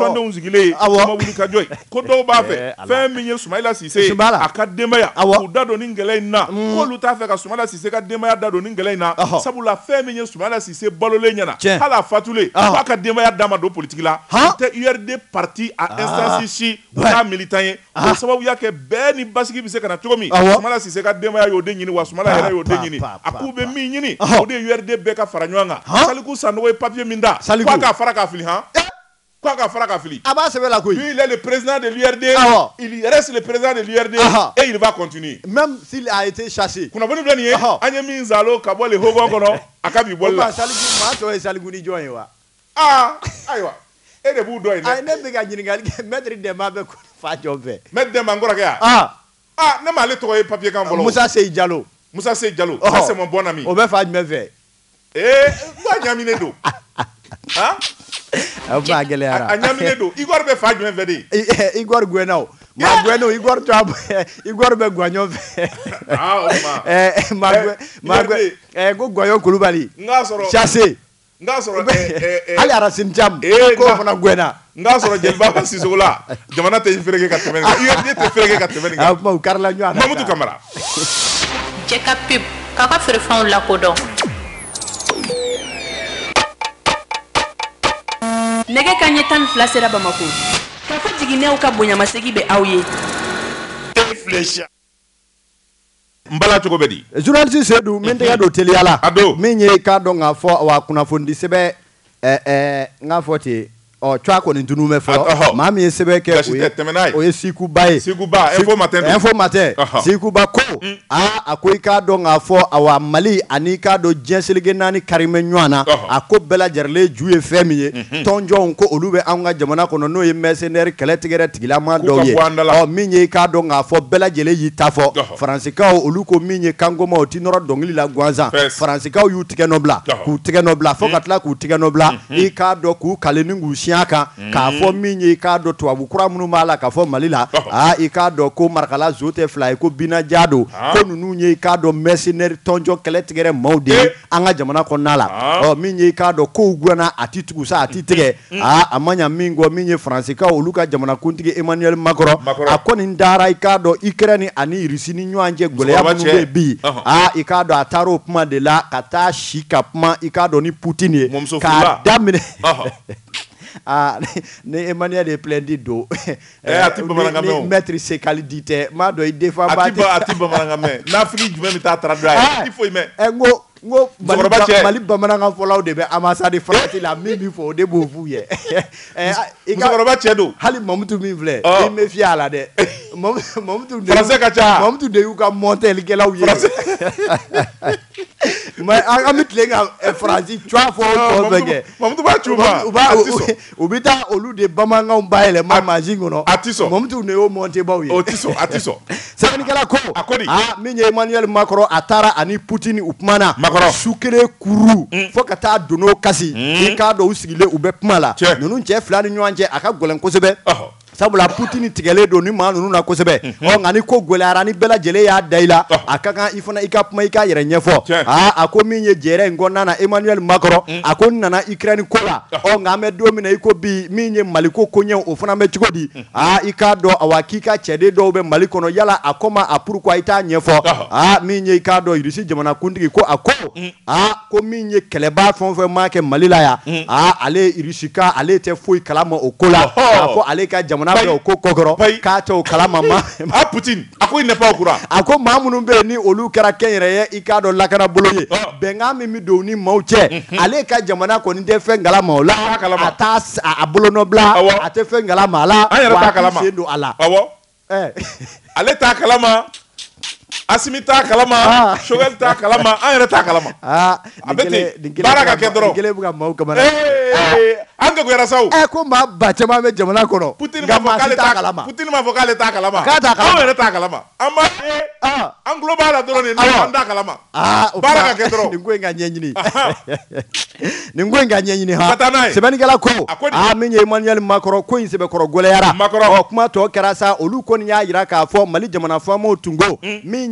Usmandenw sigilen ma wuli ka jɔ ko dɔw b'a fɛ fɛn min ye Soumaïla Cissé a ka denbaya k'u da don ni gɛlɛya in na k'olu t'a fɛ ka Soumaïla Cissé ka denbaya da don ni gɛlɛya in na sabula fɛn min ye Soumaïla Cissé balolen ɲɛna hali a fatulen k'a ka denbaya d'a ma don politique la o tɛ U R D parti à instance si o t'a militant ye o sababuya kɛ bɛɛ ni basigi bɛ se ka na cogo min Soumaïla Cissé ka denbaya y'o den ɲini wa Soumaïla yɛrɛ y'o den ɲini a k'u bɛ min ɲini o de ye U R D bɛɛ ka fara ɲɔgɔn kan Saliku Sanogo ye papier min da k'a ka fara k'a fili han k'a ka fara k'a fili a b'a sɛbɛn la koyi lui il est le président de l'U R D il reste le président de l'U R D et il va continuer même s'il a été chassé kunnafoni filɛ nin ye an ye min zalo ka bɔ le hogon kɔnɔ a ka bi bɔli la Saliku maa tɔ ye Saliku ni jɔn ye wa aa ayiwa e de b'u dɔn yen dɛ ne bɛ ka ɲininkali kɛ maître Demba bɛ fa jɔn fɛ maître Demba n kɔrɔkɛ yan aa ne m'ale tɔgɔ ye papier kan fɔlɔ Musa Seyi Jalo Musa Seyi Jalo ça c'est mon bon ami o bɛ fa jumɛn fɛ ee ba ɲaminen don han a ba gɛlɛyara a ɲaminen don Igor bɛ fa jumɛn fɛ de Igor Guénaw ma Guénaw Igor to Igor bɛ Guagnon fɛ ah o ma eh ma ma eh ko Guagnon Kulubali n ka sɔrɔ chassé n ka sɔrɔ eh Ali Arasine Thiam ko fana Guéna n ka sɔrɔ Jeliba Ba Sissoco la jamana tɛ fereke ka tɛmɛ nin kan U R D tɛ fereke ka tɛmɛ nin kan a kuma u karila ɲɔgɔn na Mamadou Camara cɛ ka pub k'a ka feerefɛnw lakodɔn nɛgɛ kanɲɛ tan ni fila sera Bamako k'a fɔ jiginɛw ka bonyamasegin bɛ aw ye Mbala cogo bɛ di journaliste Seydou min tɛgɛ don teliya la min ye k'a dɔn k'a fɔ wa kunnafoni di sɛbɛ n k'a fɔ ten ɔ twa kɔni tunu bɛ fɔlɔ maa min ye sɛbɛn kɛ o ye Sikuba ye Sikuba info matin info matin Sikuba ko aa a ko i k'a dɔn k'a fɔ awa Mali ani k'a dɔn diɲɛ seleke naani karimɛ ɲɔgɔn na a ko bɛɛ lajɛlen ju ye fɛn min ye tɔnjɔnw ko olu bɛ anw ka jamana kɔnɔ n'o ye mercenaire kɛlɛtigɛrɛ tigilama dɔw ye ɔ min ye i k'a dɔn k'a fɔ bɛɛ lajɛlen y'i ta fɔ Faransikaw olu ko min ye kankoma o ti nɔrɔ dɔnkili la gansan Faransikaw y'u tigɛ nɔ bila k'u tigɛ nɔ bila fo ka tila k'u tigɛ nɔ bila i k'a dɔn k'u kale ni k'u siɲɛ kan k'a fɔ min ye i k'a dɔn tubabu kura minnu b'a la k'a fɔ Mali la aa i k'a dɔn ko marakala zo tɛ fila ye ko Binaja don ko ninnu ye i k'a dɔn mercenaire tɔnjɔn kɛlɛtigɛrɛ maaw de ye an ka jamana kɔnɔna la ɔ min ye i k'a dɔn kow guwanna a ti tugu sa a ti tigɛ aa a ma ɲa min kɔ min ye Faransikaw olu ka jamanakuntigi Emmanuel Macron a kɔni dara i k'a dɔn Ukraine ani Russie ni ɲɔgɔn cɛ gɛlɛya minnu bɛ bi aa i k'a dɔn a taara o kuma de la ka taa si ka kuma i k'a dɔn ni Poutine ye k'a daminɛ ah ne Emmanuel de plendi do eh ati bamananga me maître Sekali dite ma do i defa ba ati ati bamananga me n'Afrique jumɛn bɛ taa traduire il faut y mettre eh ngo ngo Mali bamananga fɔlaw de bɛ ambassade France la min bi fɔ o de b'o f'u ye eh musokɔrɔba cɛ do hali Mamutu min filɛ i me fier a la dɛ Mamutu français ka ca Mamutu de y'u ka montelikɛlaw ye mais an bɛ tilen ka faransi cua fɔ o bɛɛ kɛ Mamutu b'a cu ma u bɛ taa olu de bamanankanw bayɛlɛma mansin kɔnɔ a ti sɔn Mamutu de y'o monter baw ye o ti sɔn a ti sɔn sɛbɛnnikɛla ko a ko di ah min ye Emmanuel Macron a taara ani Poutine u kumana su kelen kuru fo ka taa don'o kasi i k'a dɔn u sigilen u bɛ kuma la ninnu cɛ fila ni ɲɔgɔn cɛ a ka gɛlɛn kosɛbɛ sabula Poutine tigɛlen don ni maa ninnu na kosɛbɛ ɔ nka ni ko gɛlɛyara ni bɛɛ lajɛlen y'a da i la a ka kan i fana i ka kuma i k'a yɛrɛ ɲɛfɔ aa a ko min ye jɛrɛ in kɔnɔna na Emmanuel Macron a ko n nana Ukraine ko la ɔ nka an bɛ don min na i ko bi min ye Mali ko koɲɛw o fana bɛ cogo di aa i k'a dɔn awa k'i ka cɛden dɔw bɛ Mali kɔnɔ yala a ko ma a pourquoi i t'a ɲɛfɔ aa min ye i k'a dɔn Russie jamanakuntigi ko a ko aa ko min ye kɛlɛbaa fɛn o fɛn ma kɛ Mali la yan aa ale Russie ka ale tɛ foyi kalama o ko la a ko ale ka jamana o ko kɔkɔrɔ k'a tɛ o kalama ma a Poutine a ko il n'est pas au courant a ko maa minnu bɛ yen ni olu kɛra kɛnyɛrɛye i k'a dɔn lakana bolo ye bɛnkan min bɛ don ni maaw cɛ ale ka jamana kɔni tɛ fɛn kalama o la a t'a a bolonɔ bila a tɛ fɛn kalama a la wa a tɛ sen don a la ale t'a kalama Asimi t'a kalama Choguel t'a kalama an yɛrɛ t'a kalama a bɛ ten baara ka kɛ dɔrɔn kelen bɛ ka maaw kamana an kɛkuyara sa o ɛ ko maa ba caman bɛ jamana kɔnɔ Poutine m'a fɔ k'ale t'a kalama Poutine m'a fɔ k'ale t'a kalama k'a t'a kalama an yɛrɛ t'a kalama an b'a ye an tulo b'a la dɔrɔn de an t'a kalama baara ka kɛ dɔrɔn nin ko in ka ɲɛɲini nin ko in ka ɲɛɲini ha sɛbɛnnikɛla ko aa min ye Emmanuel Macron ko in sɛbɛkɔrɔ gɛlɛyara ɔ kuma tɔ kɛra sa olu kɔni y'a jira k'a fɔ Mali jamana faamaw tun ko min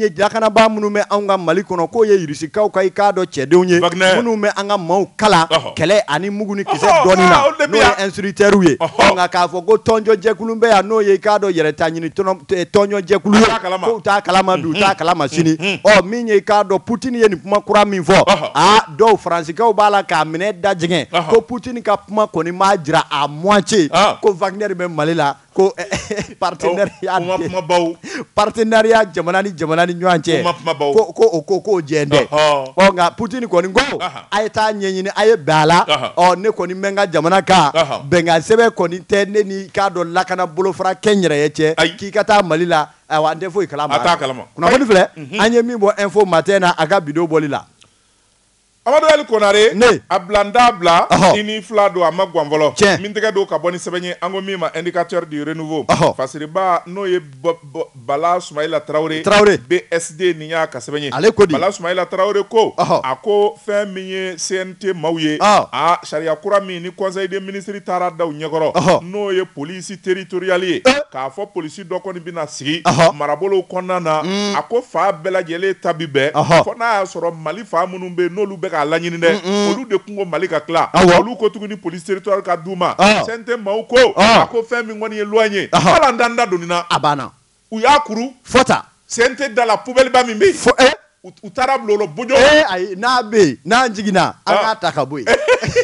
ye lakanabaa minnu bɛ anw ka Mali kɔnɔ k'o ye Irisikaw ka i k'a dɔn cɛdenw ye minnu bɛ an ka maaw kala kɛlɛ ani mugu ni kisɛ dɔɔni na n'o ye instructeurs ye nka k'a fɔ ko tɔnjɔ jɛkulu bɛ yan n'o ye i k'a dɔn yɛrɛta ɲini tɔnjɔ jɛkulu ye k'u t'a kalama bi u t'a kalama sini ɔ min ye i k'a dɔn Poutine ye nin kuma kura min fɔ aa dɔw Faransikaw b'a la k'a minɛ da jigin ko Poutine ka kuma kɔni m'a jira à moitié ko Wagner bɛ Mali la ko partenariat partenariat jamana ni jamana ni ɲɔgɔn cɛ ko ko o ko k'o jɛn dɛ ɔ nka Poutine kɔni ko a ye taa ɲɛɲini a ye bɛn a la ɔ ne kɔni bɛ n ka jamana kan bɛnkan sɛbɛn kɔni tɛ ne ni k'a dɔn lakana bolofara kɛ n yɛrɛ ye cɛ k'i ka taa Mali la ayiwa an tɛ foyi kalama kunnafoni filɛ an ye min bɔ info matin na a ka bidon bɔli la Amadou El Konare ne a blanda bla ini fila do a ma gwanfɔlɔ min tɛgɛ do ka bɔ ni sɛbɛn ye an ko min ma indicateur du renouveau fasiriba n'o ye Bala Soumaïla Traoré B S D ni y'a ka sɛbɛn ye Bala Soumaïla Traoré ko a ko fɛn min ye C N T maaw ye a sariya kura min ni conseil des ministres taara da u ɲɛkɔrɔ n'o ye police territoriale ye k'a fɔ polisi dɔ kɔni bɛna sigi marabolow kɔnɔna na a ko fa bɛɛ lajɛlen ta bi bɛn fɔ n'a y'a sɔrɔ Mali fa minnu bɛ n'olu bɛ k'a laɲini dɛ olu de kun ko Mali ka tila olu ko tuguni police territoriale ka d'u ma C N T maaw ko a ko fɛn min kɔni ye loi ye hali an t'an da doni na a banna u y'a kuru fɔta C N T da la poubelle ba min bɛ yen u taara bila o la bojo ayi n'a bɛ yen n'an jiginna an k'a ta ka bɔ yen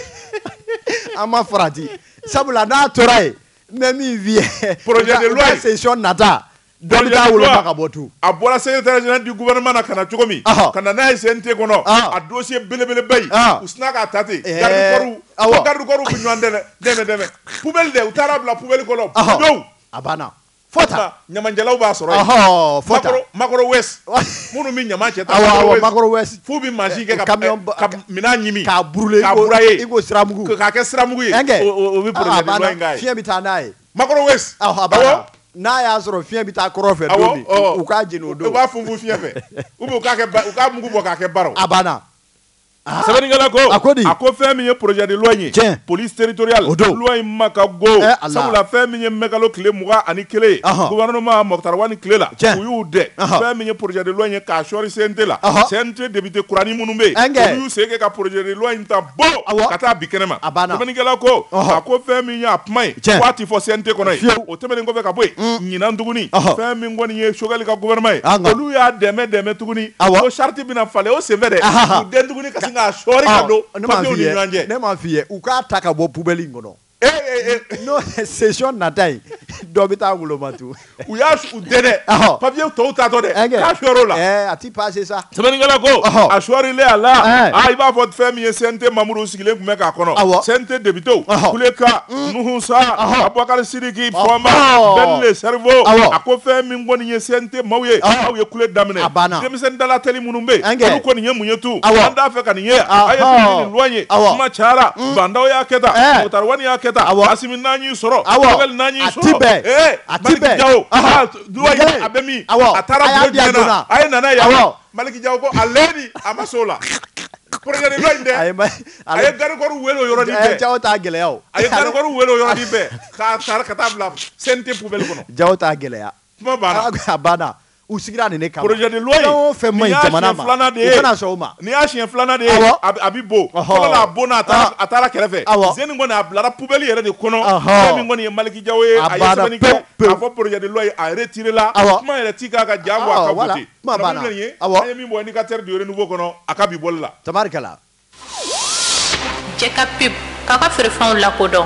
an ma farati sabula n'a tora yen mɛ min f'i ye projet de loi session nata dɔ bɛ taa woloba ka bɔ tu a bɔra secrétaire général du gouvernement na ka na cogo min ka na n'a ye C N T kɔnɔ a dossier belebeleba in u sina k'a ta ten garde corps ko garde corps bɛ ɲɔgɔn dɛmɛ dɛmɛ dɛmɛ poubelle dɛ u taara bila poubelle kɔnɔ bojow a banna fɔta ɲamanjɛlaw b'a sɔrɔ yen fɔta Makɔrɔ West minnu bɛ ɲaman cɛ ta Makɔrɔ West f'u bɛ mansin kɛ ka minɛn ɲimi k'a burule k'a buraye i ko siramugu k'a kɛ siramugu ye o bɛ projet de loi in k'a ye fiɲɛ bɛ taa n'a ye Makɔrɔ West awɔ n'a y'a sɔrɔ fiɲɛ bɛ taa kɔrɔ fɛ don min u k'a jeni o don u b'a funfun fiɲɛ fɛ ou bien u k'a kɛ u k'a mugu bɔ k'a kɛ baro a banna sɛbɛnnikɛla ko a ko di a ko fɛn min ye projet de loi ye police territoriale loi in ma ka go sabula fɛn min ye mɛkalo tile mugan ani kelen ye gouvernement Moktar Wani tile la u y'u dɛ fɛn min ye projet de loi ye k'a sɔri C N T la C N T député kurani minnu bɛ yen olu y'u sen kɛ ka projet de loi in ta bɔ ka taa bi kɛnɛ ma sɛbɛnnikɛla ko a ko fɛn min ye a kuma ye waati fɔ C N T kɔnɔ ye o tɛmɛnen kɔfɛ ka bɔ yen ɲinan tuguni fɛn min kɔni ye Choguel ka gouvernement ye olu y'a dɛmɛ dɛmɛ tuguni ko charte bɛna falen o senfɛ dɛ u den tuguni ka sin k'a sɔri ka don papiyew ni ɲɔgɔn cɛ ne m'a f'i ye u k'a ta ka bɔ poubelle in kɔnɔ n'o session nata ye dɔ bɛ taa wolomatu u y'a u dɛnɛ papiyew tɔw taatɔ dɛ k'a sɔrɔ o la a ti paase sa sɛbɛnnikɛla ko a sɔrilen a la a i b'a fɔ fɛn min ye C N T membre sigilen tun bɛ k'a kɔnɔ C N T députés Kuleka Nuhu Sa Abubakar Sidiki Fɔnba Bɛnile Cerveau a ko fɛn min kɔni ye C N T maaw ye aw ye kule daminɛ denmisɛnnin dalatɛli minnu bɛ yen olu kɔni ye mun ye tu an t'a fɛ ka nin ye a ye nin loi ye kuma cayara Bandaw y'a kɛ tan Moktar Wani y'a kɛ tan Asimi n'an y'i sɔrɔ Choguel n'an y'i sɔrɔ Maliki Jawo loi ye a bɛ min a taara bolo jumɛn na a ye nana yan Maliki Jawo ko ale ni a ma s'o la projet de loi in dɛ a ye garde corps wele o yɔrɔnin bɛɛ Jawo t'a gɛlɛya o a ye garde corps wele o yɔrɔnin bɛɛ k'a ta ka taa bila C N T poubelle kɔnɔ Jawo t'a gɛlɛya kuma banna a banna u sigira nin ne kama projet de loi in fɛn man ɲi jamana ma u kana sɔn o ma ni y'a siɲɛ filanan de ye a bɛ bon fɔlɔ la a bonna a taara kɛrɛfɛ Zeni kɔni a bilara poubelle yɛrɛ de kɔnɔ fɛn min kɔni ye Maliki Jawo ye a ye sɛbɛnni kɛ k'a fɔ projet de loi ye a retiré la kuma yɛrɛ ti k'a ka ja bɔ a ka voter kuma banna an ye min bɔ indicateur du renouveau kɔnɔ a ka bi bɔli la tabarikala jɛ ka pub k'a ka feerefɛnw lakodɔn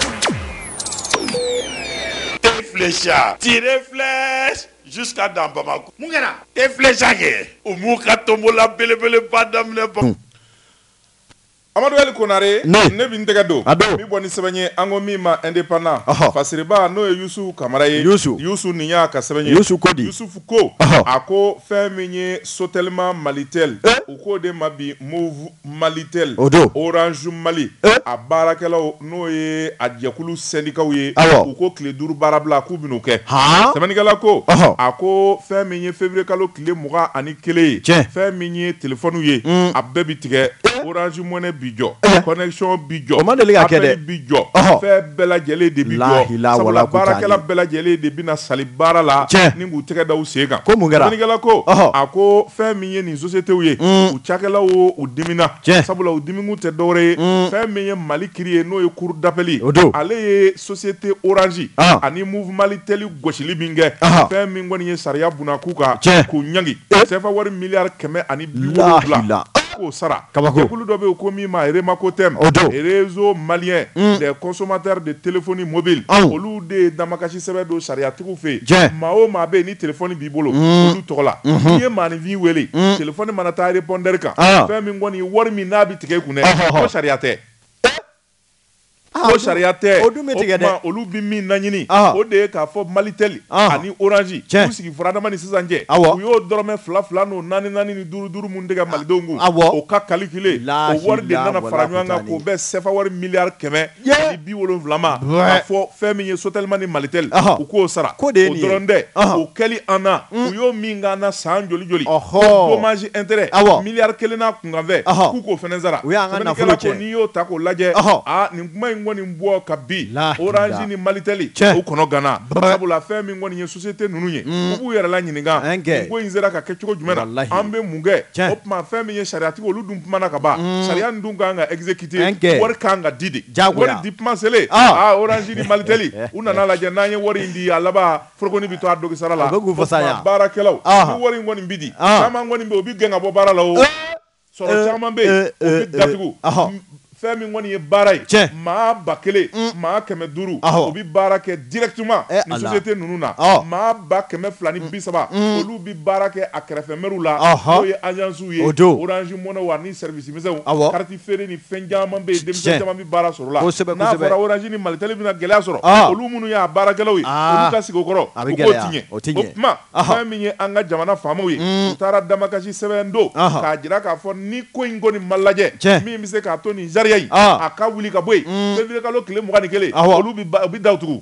Teflecha tire flèche jusqu'à dans Bamako. Mun kɛra Teflecha kɛ o m'u ka tombola belebeleba daminɛ ba. Amadou El Konare ne bɛ n tɛgɛ don min bɔ ni sɛbɛn ye an ko min ma indépendant fasiriba n'o ye Yusu Kamara ye Yusu nin y'a ka sɛbɛn ye Yusu ko di Yusufu ko a ko fɛn min ye Sotelma Malitel u k'o de ma bi Move Malitel Orange Mali a baarakɛlaw n'o ye a jɛkulu syndicats ye u ko tile duuru baara bila k'u bɛn'o kɛ sɛbɛnnikɛla ko a ko fɛn min ye février kalo tile mugan ani kelen ye fɛn min ye téléphone ye a bɛɛ bi tigɛ Orange Money bi jɔ connexion bi jɔ o ma deli ka kɛ dɛ appel bi jɔ fɛn bɛɛ lajɛlen de bi jɔ sabula baarakɛla bɛɛ lajɛlen de bɛna sali baara la ni k'u tɛgɛ da u sen kan ko mun kɛra sɛbɛnnikɛla ko a ko fɛn min ye nin sociétés ye u cakɛlaw u dimina sabula u dimikun tɛ dɔwɛrɛ ye fɛn min ye Mali kiri ye n'o ye cour d'appel ale ye société Orange ani mouvement Malitel gosili min kɛ fɛn min kɔni ye sariya bunna k'u kan k'u ɲangi C F A wari miliyari kɛmɛ ani bi wolonwula k'o sara jɛkulu dɔ bɛ yen ko min ma Remacotem réseau malien des consommateurs de téléphonie mobile olu de ye damakasi sɛbɛn don sariyatigiw fɛ yen maa o maa bɛ yen ni téléphone b'i bolo olu tɔgɔ la n'i ye maanifin wele téléphone mana taa répondeur kan fɛn min kɔni wari min n'a bɛ tigɛ i kun dɛ ko sariya tɛ ko sariya tɛ o kuma olu bi min naɲini o de ye k'a fɔ Malitel ani Orange k'u sigi furadama ni sisan cɛ u y'o dɔrɔmɛ fila fila n'o naani naani ni duuru duuru mun tigɛ malidenw kun o ka calculer o wari de nana fara ɲɔgɔn kan k'o bɛɛ C F A wari miliyari kɛmɛ ani bi wolonwula ma k'a fɔ fɛn min ye Sotelma ni Malitel u k'o sara o dɔrɔn tɛ o kɛli an na u y'o min k'an na san joli joli dommage intérêt miliyari kelen n'a kunkanfɛ k'u k'o fɛnɛ sara sɛbɛnnikɛla ko n'i y'o ta k'o lajɛ a nin kuma in kɔni bɔ ka bi Orange ni Malitel o kɔnɔ gana sabula fɛn min kɔni ye société ninnu ye u b'u yɛrɛ la ɲininka nin ko in sera ka kɛ cogo jumɛn na an bɛ mun kɛ o tuma fɛn min ye sariyatigi olu dun kumana ka ban sariya nin dun kan ka exécuter wari kan ka di de wari di kuma selen aa Orange ni Malitel u nana lajɛ n'an ye wari in di a laban forokoni bi to a dogi sara la o tuma baarakɛlaw ni wari in kɔni bi di caman kɔni bɛ yen o bi gɛn ka bɔ baara la o sɔrɔ caman bɛ yen o bi datugu fɛn min kɔni ye baara ye maa ba kelen maa kɛmɛ duuru o bi baara kɛ directement ni société ninnu na maa ba kɛmɛ fila ni bi saba olu bi baara kɛ a kɛrɛfɛ mɛruw la n'o ye agence ye Orange Money wa ni service misɛnw carte feere ni fɛn caman bɛ yen denmisɛn caman bi baara sɔrɔ la n'a fɔra Orange ni Malitel bɛna gɛlɛya sɔrɔ olu minnu y'a baarakɛlaw ye olu ka sigi o kɔrɔ u k'o tiɲɛ o tuma fɛn min ye an ka jamana faamaw ye u taara damakasi sɛbɛn don k'a jira k'a fɔ ni ko in kɔni ma lajɛ min bɛ se k'a to nin sariya a ka wuli ka bɔ yen février kalo tile mugan ni kelen olu bi daw tugu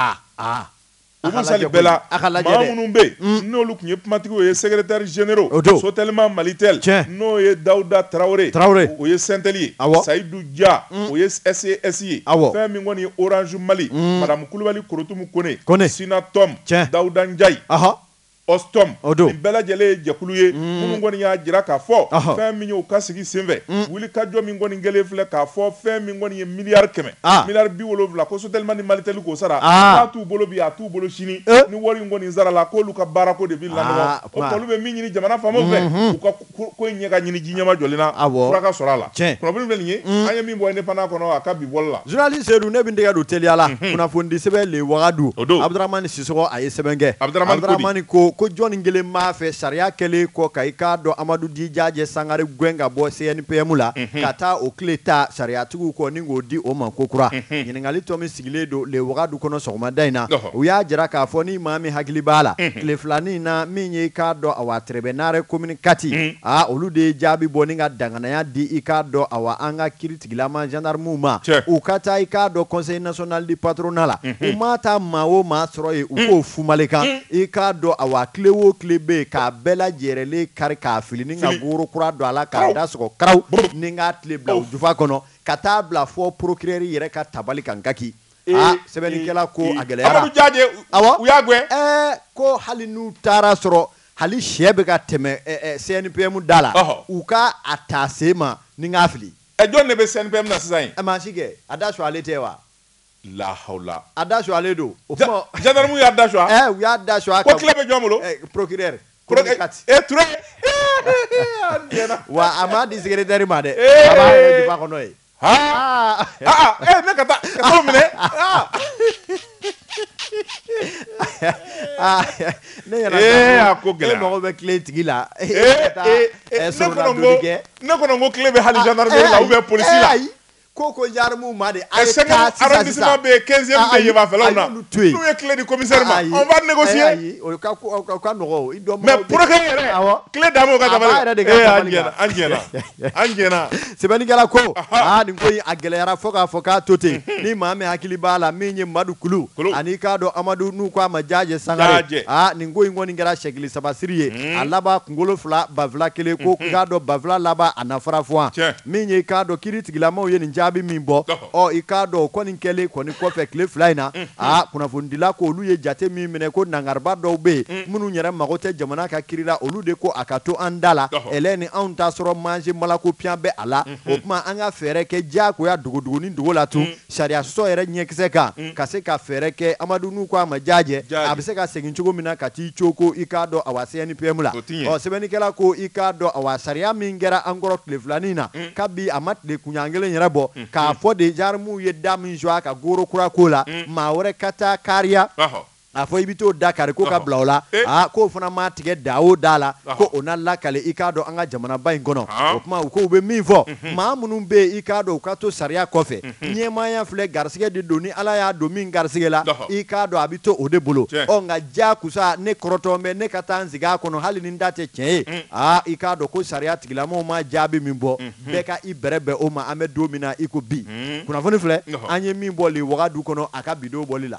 u b'u sali bɛɛ la maa minnu bɛ yen n'olu tun ye kumatigiw ye secrétaire généraux Sotelma Malitel n'o ye Dawuda Tarawele o ye Senteli ye Sayidou Dia o ye S A S ye fɛn min kɔni ye Orange Mali Madame Kulibali Korotumu Kone Sina Tom Dawuda Ndiaye Ostom nin bɛɛ lajɛlen ye jɛkulu ye minnu kɔni y'a jira k'a fɔ fɛn min ye u ka sigi senfɛ wulikajɔ min kɔni kɛlen filɛ k'a fɔ fɛn min kɔni ye miliyari kɛmɛ miliyari bi wolonwula ko Sotelma ni Malitel k'o sara n'a t'u bolo bi a t'u bolo sini ni wari in kɔni sara la k'olu ka baarako de bɛ lanɔgɔ o tuma olu bɛ min ɲini jamana faamaw fɛ u ka ko in ɲɛ ka ɲini ji ɲɛma jɔlen na fura ka sɔrɔ a la kunnafoni filɛ nin ye an ye min bɔ indépendant kɔnɔ a ka bi bɔli la journaliste Seydou ne bɛ n tɛgɛ don teliya la kunnafoni di sɛbɛn le Wagadu Abdramani Sisoko a ye sɛbɛn kɛ Abdramani ko ko jɔnni kelen b'a fɛ sariya kɛlen kɔ ka i k'a dɔn Amadu Dijajɛ Sangare gɛn ka bɔ C N P M la ka taa o tile ta sariyatigiw kɔ ni k'o di o ma ko kura ɲininkali tɔ min sigilen don le Wagadu kɔnɔ sɔgɔmada in na u y'a jira k'a fɔ ni maa min hakili b'a la tile filanin na min ye i k'a dɔn awa Tribunal commune kati a olu de ye jaabi bɔ ni ka danganaya di i k'a dɔn awa an ka kiiritigilama gendarmew ma u ka taa i k'a dɔn Conseil national du patronat la u ma taa maa o maa sɔrɔ yen u k'o fumale kan i k'a dɔn awa tile o tile bɛ yen k'a bɛɛ lajɛrɛlen kari k'a fili ni ka woro kura don a la k'a da sɔgɔ karaw ni k'a tile bila u jufa kɔnɔ ka taa bila fɔ procureur yɛrɛ ka tabali kan kaki aa sɛbɛnnikɛla ko a gɛlɛyara Amadu Dijajɛ u y'a gɛn ɛɛ ko hali n'u taara sɔrɔ hali sɛ bɛ ka tɛmɛ C N P M da la u ka a ta sen ma ni k'a fili ɛ jɔn de bɛ C N P M na sisan yen ɛ maa si kɛ a da sɔ ale tɛ wa la hawla a da sɔ ale don o kuma gendarme y'a da sɔ ɛ u y'a da sɔ a kan ko tile bɛ jɔn bolo procureur e Ture wa a ma di secrétaire ma dɛ a b'a yɛrɛ jufa kɔnɔ ye aa aa ɛ ne ka taa ka t'o minɛ ne yɛrɛ ee a ko gɛlɛya e mago bɛ tile tigi la ee ee ne kɔnɔ ko ne kɔnɔ ko tile bɛ hali gendarmerie la ou bien police la ko ko jarmu ma de ay ta arrondissement be quinzième be yeba felaw na nous est clé du commissaire ma on va négocier o ka ko ka no i do mais pour que yere clé damo ka tabale eh anjena anjena anjena sebani gala ko ah ni ngoyi agelera foka foka tote ni ma me hakili bala minye madu kulu ani ka do amadu nu kwa majaje sangare ah ni ngoyi ngoni ngara shekili sabasiriye alaba ngolo fla bavla kele ko ka do bavla laba anafara fwa minye ka do kiritigila ma ye ni jabi mimbo o ikado ko ni kele ko ni ko fe kle flyna ah kuna fundila ko olu ye jate mi mine ko nangarba do be munu nyere magote jamana ka kirira olu de ko akato andala eleni an ta soro manje malako pian be ala o kuma an ga fere ke ja ko ya dugudugu ni dugo la tu sharia so yere nyekise ka ka se ka fere ke amadu nu ko amajaje abise ka segin chugo mina kati choko ikado awase ni pemula o sebeni kela ko ikado awasaria mingera angoro kle flanina kabi amat de kunyangele nyere bo ka fo de jarmu ye damin joa ka goro kura kola ma wore kata kariya a fo ibito dakar ko ka blawla ah ko fana ma tige dawo dala ko onalla kale ikado anga jamana bay ngono o kuma ko be min fo ma munun be ikado ka to sariya kofe nyema ya fle garsige de doni ala ya do min garsige la ikado abito ode bolo o nga ja kusa ne korotombe ne katanziga kono hali ni ndate chen ah ikado ko sariya tigila mo ma jabi min bo be ka iberebe o ma ame domina iko bi kuna foni fle anye min bo li wagadu kono aka bido bolila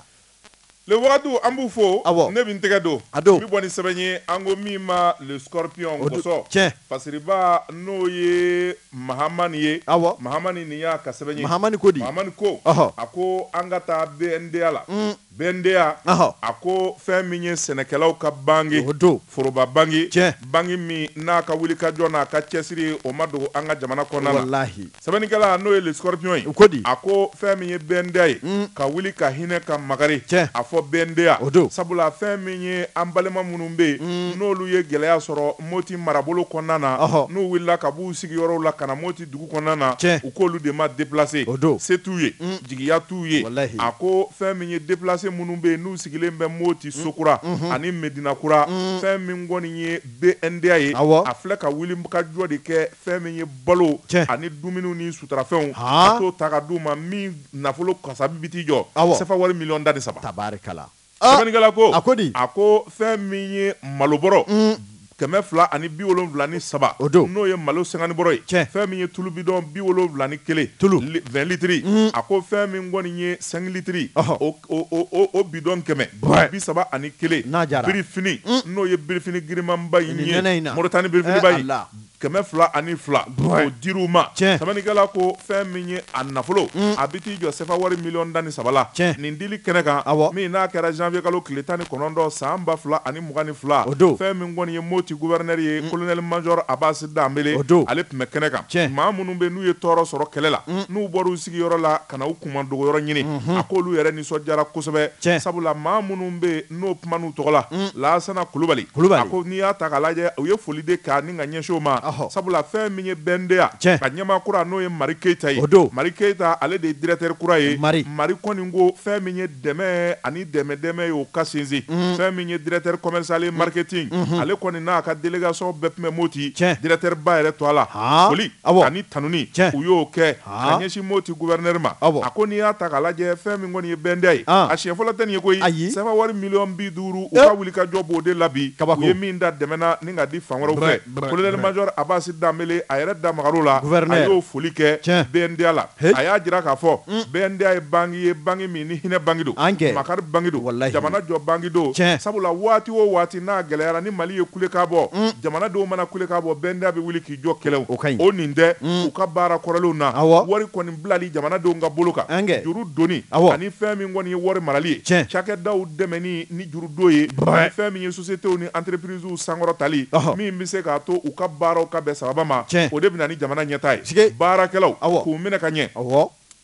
le wagadu ambu fo ne bin tege do mi boni sebenye ango mima le scorpion goso fasiriba no ye mahamani ye mahamani ni ya ka sebenye mahamani kodi mahamani ko ako angata B N D A la B N D A ako feminye senekelaw ka bangi foroba bangi bangi mi na ka wuli ka jona ka chesiri o mado anga jamana kona wallahi sebeni kala no ye le scorpion kodi ako feminye B N D A ka wuli ka hine ka magari afo B N D A sabula feminye ambalema munumbe n'olu ye gɛlɛya sɔrɔ moti marabolo kɔnɔna na n'u wulila ka b'u sigi yɔrɔw la kana moti dugu kɔnɔna na u k'olu de ma déplacer se t'u ye jigiya t'u ye a ko fɛn min ye déplacer minnu bɛ yen n'u sigilen bɛ moti sokura ani medina kura fɛn min kɔni ye B N D A ye a filɛ ka wuli ka jɔ de kɛ fɛn min ye balo ani dumuniw ni sutarafɛnw a t'o ta ka d'u ma min nafolo kasabi bi t'i jɔ sefa wari miliyɔn da ni saba tabarikala sebenikɛla ko akodi a ko fɛn min ye malobɔrɔ kɛmɛ fila ani bi wolonwula ni saba n'o ye malo sengani bɔrɔ ye fɛn min ye tulu bidɔn bi wolonwula ni kelen tulu vingt litiri a ko fɛn min kɔni ye cinq litiri o o bidɔn kɛmɛ bi saba ani kelen birifini n'o ye birifini girimanba in ye Moritani birifiniba in kɛmɛ fila ani fila o dir'u ma sɛbɛnnikɛla ko fɛn min ye a nafolo a bi t'i jɔ sefa wari miliyɔn da ni saba la nin dili kɛnɛ kan min n'a kɛra janvier kalo tile tan ni kɔnɔntɔn san ba fila ani mugan ni fila fɛn min kɔni ye moti gouverneur ye colonel major Abbas Dambele ale tun bɛ kɛnɛ kan maa minnu bɛ n'u ye tɔɔrɔ sɔrɔ kɛlɛ la n'u bɔr'u sigiyɔrɔ la ka na u kunmadogo yɔrɔ ɲini a k'olu yɛrɛ nisɔndiyara kosɛbɛ sabula maa minnu bɛ n'o kuma n'u tɔgɔ la Laasana Kulubali a ko n'i y'a ta k'a lajɛ u ye foli de k'a ni ka ɲɛsin o ma sabula fɛn min ye B N D A ka ɲɛmaa kura n'o ye Mari Keyita ye Mari Keyita ale de ye directeur kura ye Mari kɔni ko fɛn min ye dɛmɛ ani dɛmɛ dɛmɛ ye o ka sinsin fɛn min ye directeur commercial marketing ale kɔni n'a ka délégation bɛɛ tun bɛ Moti directeur ba yɛrɛ to a la foli ani tanuni u y'o kɛ ka ɲɛsin Moti gouverneur ma a ko n'i y'a ta k'a lajɛ fɛn min kɔni ye B N D A ye a siɲɛ fɔlɔ tɛ nin ye koyi sefa wari miliyɔn bi duuru u ka wuli ka jɔ b'o de la bi u ye min da dɛmɛna ni ka di fan wɛrɛw fɛ colonel major Abbas Dambele a yɛrɛ damagar'o la a y'o foli kɛ B N D A la a y'a jira k'a fɔ B N D A ye bangi ye bangi min ni hinɛ bangi don makari bangi don jamana jɔ bangi don sabula waati o waati n'a gɛlɛyara ni Mali ye kulekan bɔ jamana dɔw mana kulekan bɔ B N D A bɛ wuli k'i jɔ kɛlɛw o nin tɛ u ka baara kɔrɔlenw na wari kɔni bilali jamana dɔw ka bolo kan juru doni ani fɛn min kɔni ye wari marali ye cakɛdaw dɛmɛni ni juru don ye ani fɛn min ye sociétés ni entreprises sankɔrɔ tali min bɛ se k'a to u ka baaraw ka bɛn sababa ma o de bɛ na ni jamana ɲɛta ye baarakɛlaw k'u minɛ ka ɲɛ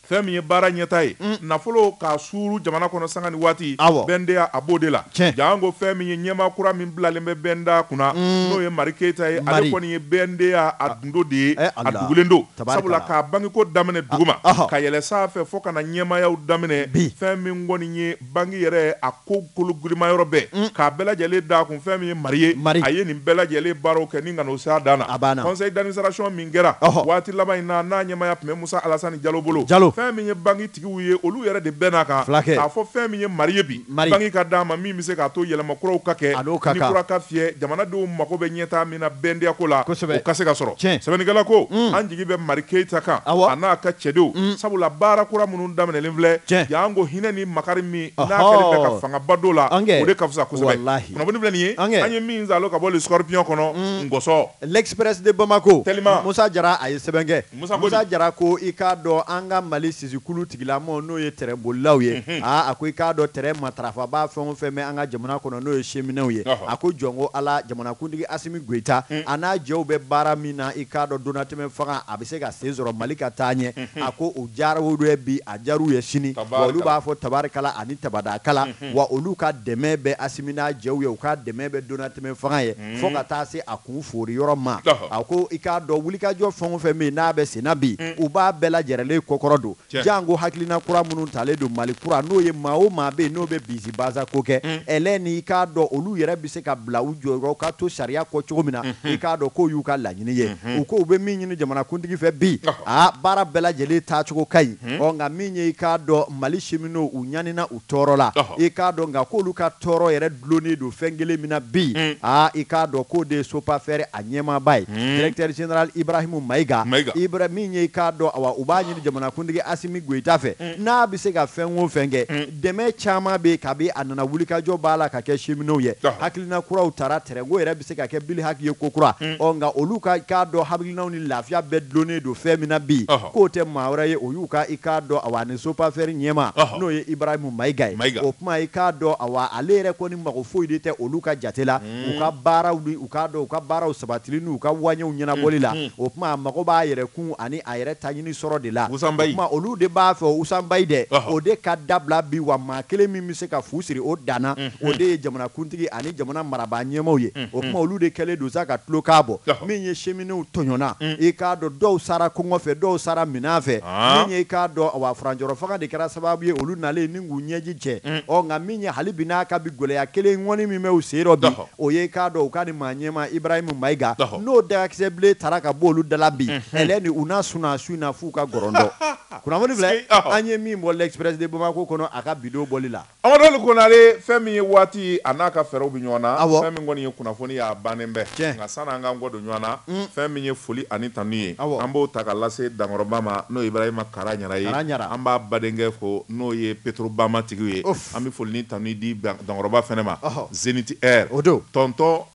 fɛn min ye baara ɲɛta ye nafolo k'a suuru jamana kɔnɔ sanga ni waati bɛndenya a b'o de la jaa ko fɛn min ye ɲɛma kura min bilalen bɛ bɛnda kunna n'o ye Mari Keyita ye ale kɔni ye bɛndenya a dundo de ye a dugulen do sabula k'a bangeko daminɛ duguma ka yɛlɛ sanfɛ fo kana ɲɛmayaw daminɛ fɛn min kɔni ye bangi yɛrɛ a ko kolo gurima yɔrɔ bɛɛ k'a bɛɛ lajɛlen da kun fɛn min ye Mari ye a ye nin bɛɛ lajɛlen baaraw kɛ ni kana o s'a dan na conseil d'administration min kɛra waati laban in na n'a ɲɛmaya tun bɛ Musa Alasani Jalo bolo fɛn min ye bangi tigiw ye olu yɛrɛ de bɛn'a kan k'a fɔ fɛn min ye Mari ye bi bangi ka d'a ma min bɛ se k'a to yɛlɛma kuraw ka kɛ ni kura ka fiyɛ jamanadenw mago bɛ ɲɛtaa min na bɛndiya ko la o ka se ka sɔrɔ sɛbɛnnikɛla ko an jigi bɛ Mari Keyita kan a n'a ka cɛdenw sabula baara kura minnu daminɛlen filɛ yan ko hinɛ ni makari min n'a kɛlen bɛ ka fangaba dɔ la o de ka fisa kosɛbɛ kunnafoni filɛ nin ye an ye min zalo ka bɔ le Scorpion kɔnɔ Ngɔsɔ l'Express de Bamako Musa Jara a ye sɛbɛn kɛ Musa Jara ko i k'a dɔn an ka Mali sisikulu tigilamɔgɔw n'o ye terrain bolilaw ye a ko i k'a dɔn terrain matarafaba fɛn o fɛn bɛ an ka jamana kɔnɔ n'o ye cheminɛw ye a ko jɔn ko Ala jamanakuntigi Asimi Goyita a n'a jɛw bɛ baara min na i k'a dɔn donatɛmɛ fanga a bɛ se ka sen sɔrɔ Mali ka taa ɲɛ a ko o diyara olu ye bi a diyar'u ye sini wa olu b'a fɔ tabarikala ani tabadakala wa olu ka dɛmɛ bɛ Asimi n'a jɛw ye u ka dɛmɛ bɛ donatɛmɛ fanga ye fo ka taa se a kun fori yɔrɔ ma a ko i k'a dɔn wulikajɔ fɛn o fɛn min n'a bɛ senna bi u b'a bɛɛ lajɛlen kɔkɔrɔ don jango hakilina kura minnu talen don Mali kura n'o ye maa o maa bɛ yen n'o bɛ bisi baza ko kɛ ɛlɛ ni i k'a dɔn olu yɛrɛ bɛ se ka bila u jɔyɔrɔ ka to sariya kɔ cogo min na i k'a dɔn k'o y'u ka laɲini ye u ko u bɛ min ɲini jamanakuntigi fɛ bi a baara bɛɛ lajɛlen taacogo ka ɲi ɔ nka min ye i k'a dɔn Mali cheminot u ɲanina u tɔɔrɔ la i k'a dɔn nka k'olu ka tɔɔrɔ yɛrɛ dulonnen don fɛn kelen min na bi a i k'a dɔn k'o de ye Sopafɛr a ɲɛmaaba ye directeur général Ibrahimu Mayiga Ibra min ye i k'a dɔn awa u b'a ɲini jamanakuntigi Asimi Goyita fɛ n'a bɛ se ka fɛn o fɛn kɛ dɛmɛ caman bɛ yen kabi a nana wulikajɔ b'a la ka kɛ cheminot ye hakilina kuraw taara terrain ko yɛrɛ bɛ se ka kɛ Bili Haki ye ko kura ɔ nka olu ka i k'a dɔn hakilinaw ni lafiya bɛɛ dulonnen don fɛn min na bi k'o tɛ maa wɛrɛ ye o y'u ka i k'a dɔn awa ni Sopafɛr ɲɛma n'o ye Ibrahimu Mayiga ye o kuma i k'a dɔn awa ale yɛrɛ kɔni mago foyi de tɛ olu ka jate la u ka baaraw ni u k'a dɔn u ka baaraw sabatili n'u ka waɲɛw ɲɛnabɔli la o kuma a mago b'a yɛrɛ kun ani a yɛrɛ taɲini sɔrɔ de la o kuma olu de b'a fɛ Usan Bayi dɛ o de ka dabila bi wa maa kelen min bɛ se ka fu siri o danna o de ye jamanakuntigi ani jamana marabaa ɲɛmaw ye o kuma olu de kɛlen don sa ka tulo k'a bɔ min ye cheminotw tɔɲɔna i k'a dɔn dɔw sara kɔngɔ fɛ dɔw sara minan fɛ min ye i k'a dɔn awa furanjɔrɔ fanga de kɛra sababu ye olu nalen ni k'u ɲɛji cɛ ɔ nka min ye hali bi n'a ka bi gɛlɛya kelen ŋɔni min bɛ u sen rɔ bi o ye i k'a dɔn u ka ni maa ɲɛma Ibrahimu Mayiga n'o dagakisɛ bilen taara ka bɔ olu dala bi ɛlɛ ni u n'a suna su in na f'u ka gɔrɔndɔ kunnafoni filɛ an ye min bɔ l'Express de Bamako kɔnɔ a ka bidon bɔli la Amadou Konare fɛn min ye waati a n'a ka fɛɛrɛw bɛ ɲɔgɔn na fɛn min kɔni ye kunnafoni y'a bannen bɛɛ nka sani an k'an kɔ don ɲɔgɔn na fɛn min ye foli ani tanu ye an b'o ta ka lase Dankɔrɔba ma n'o ye Ibrahima Kara Ɲara ye an b'a badenkɛ fo n'o ye Petrobama tigiw ye an bɛ foli ni tanu di Dankɔrɔba fɛnɛ ma Zenith Air tonton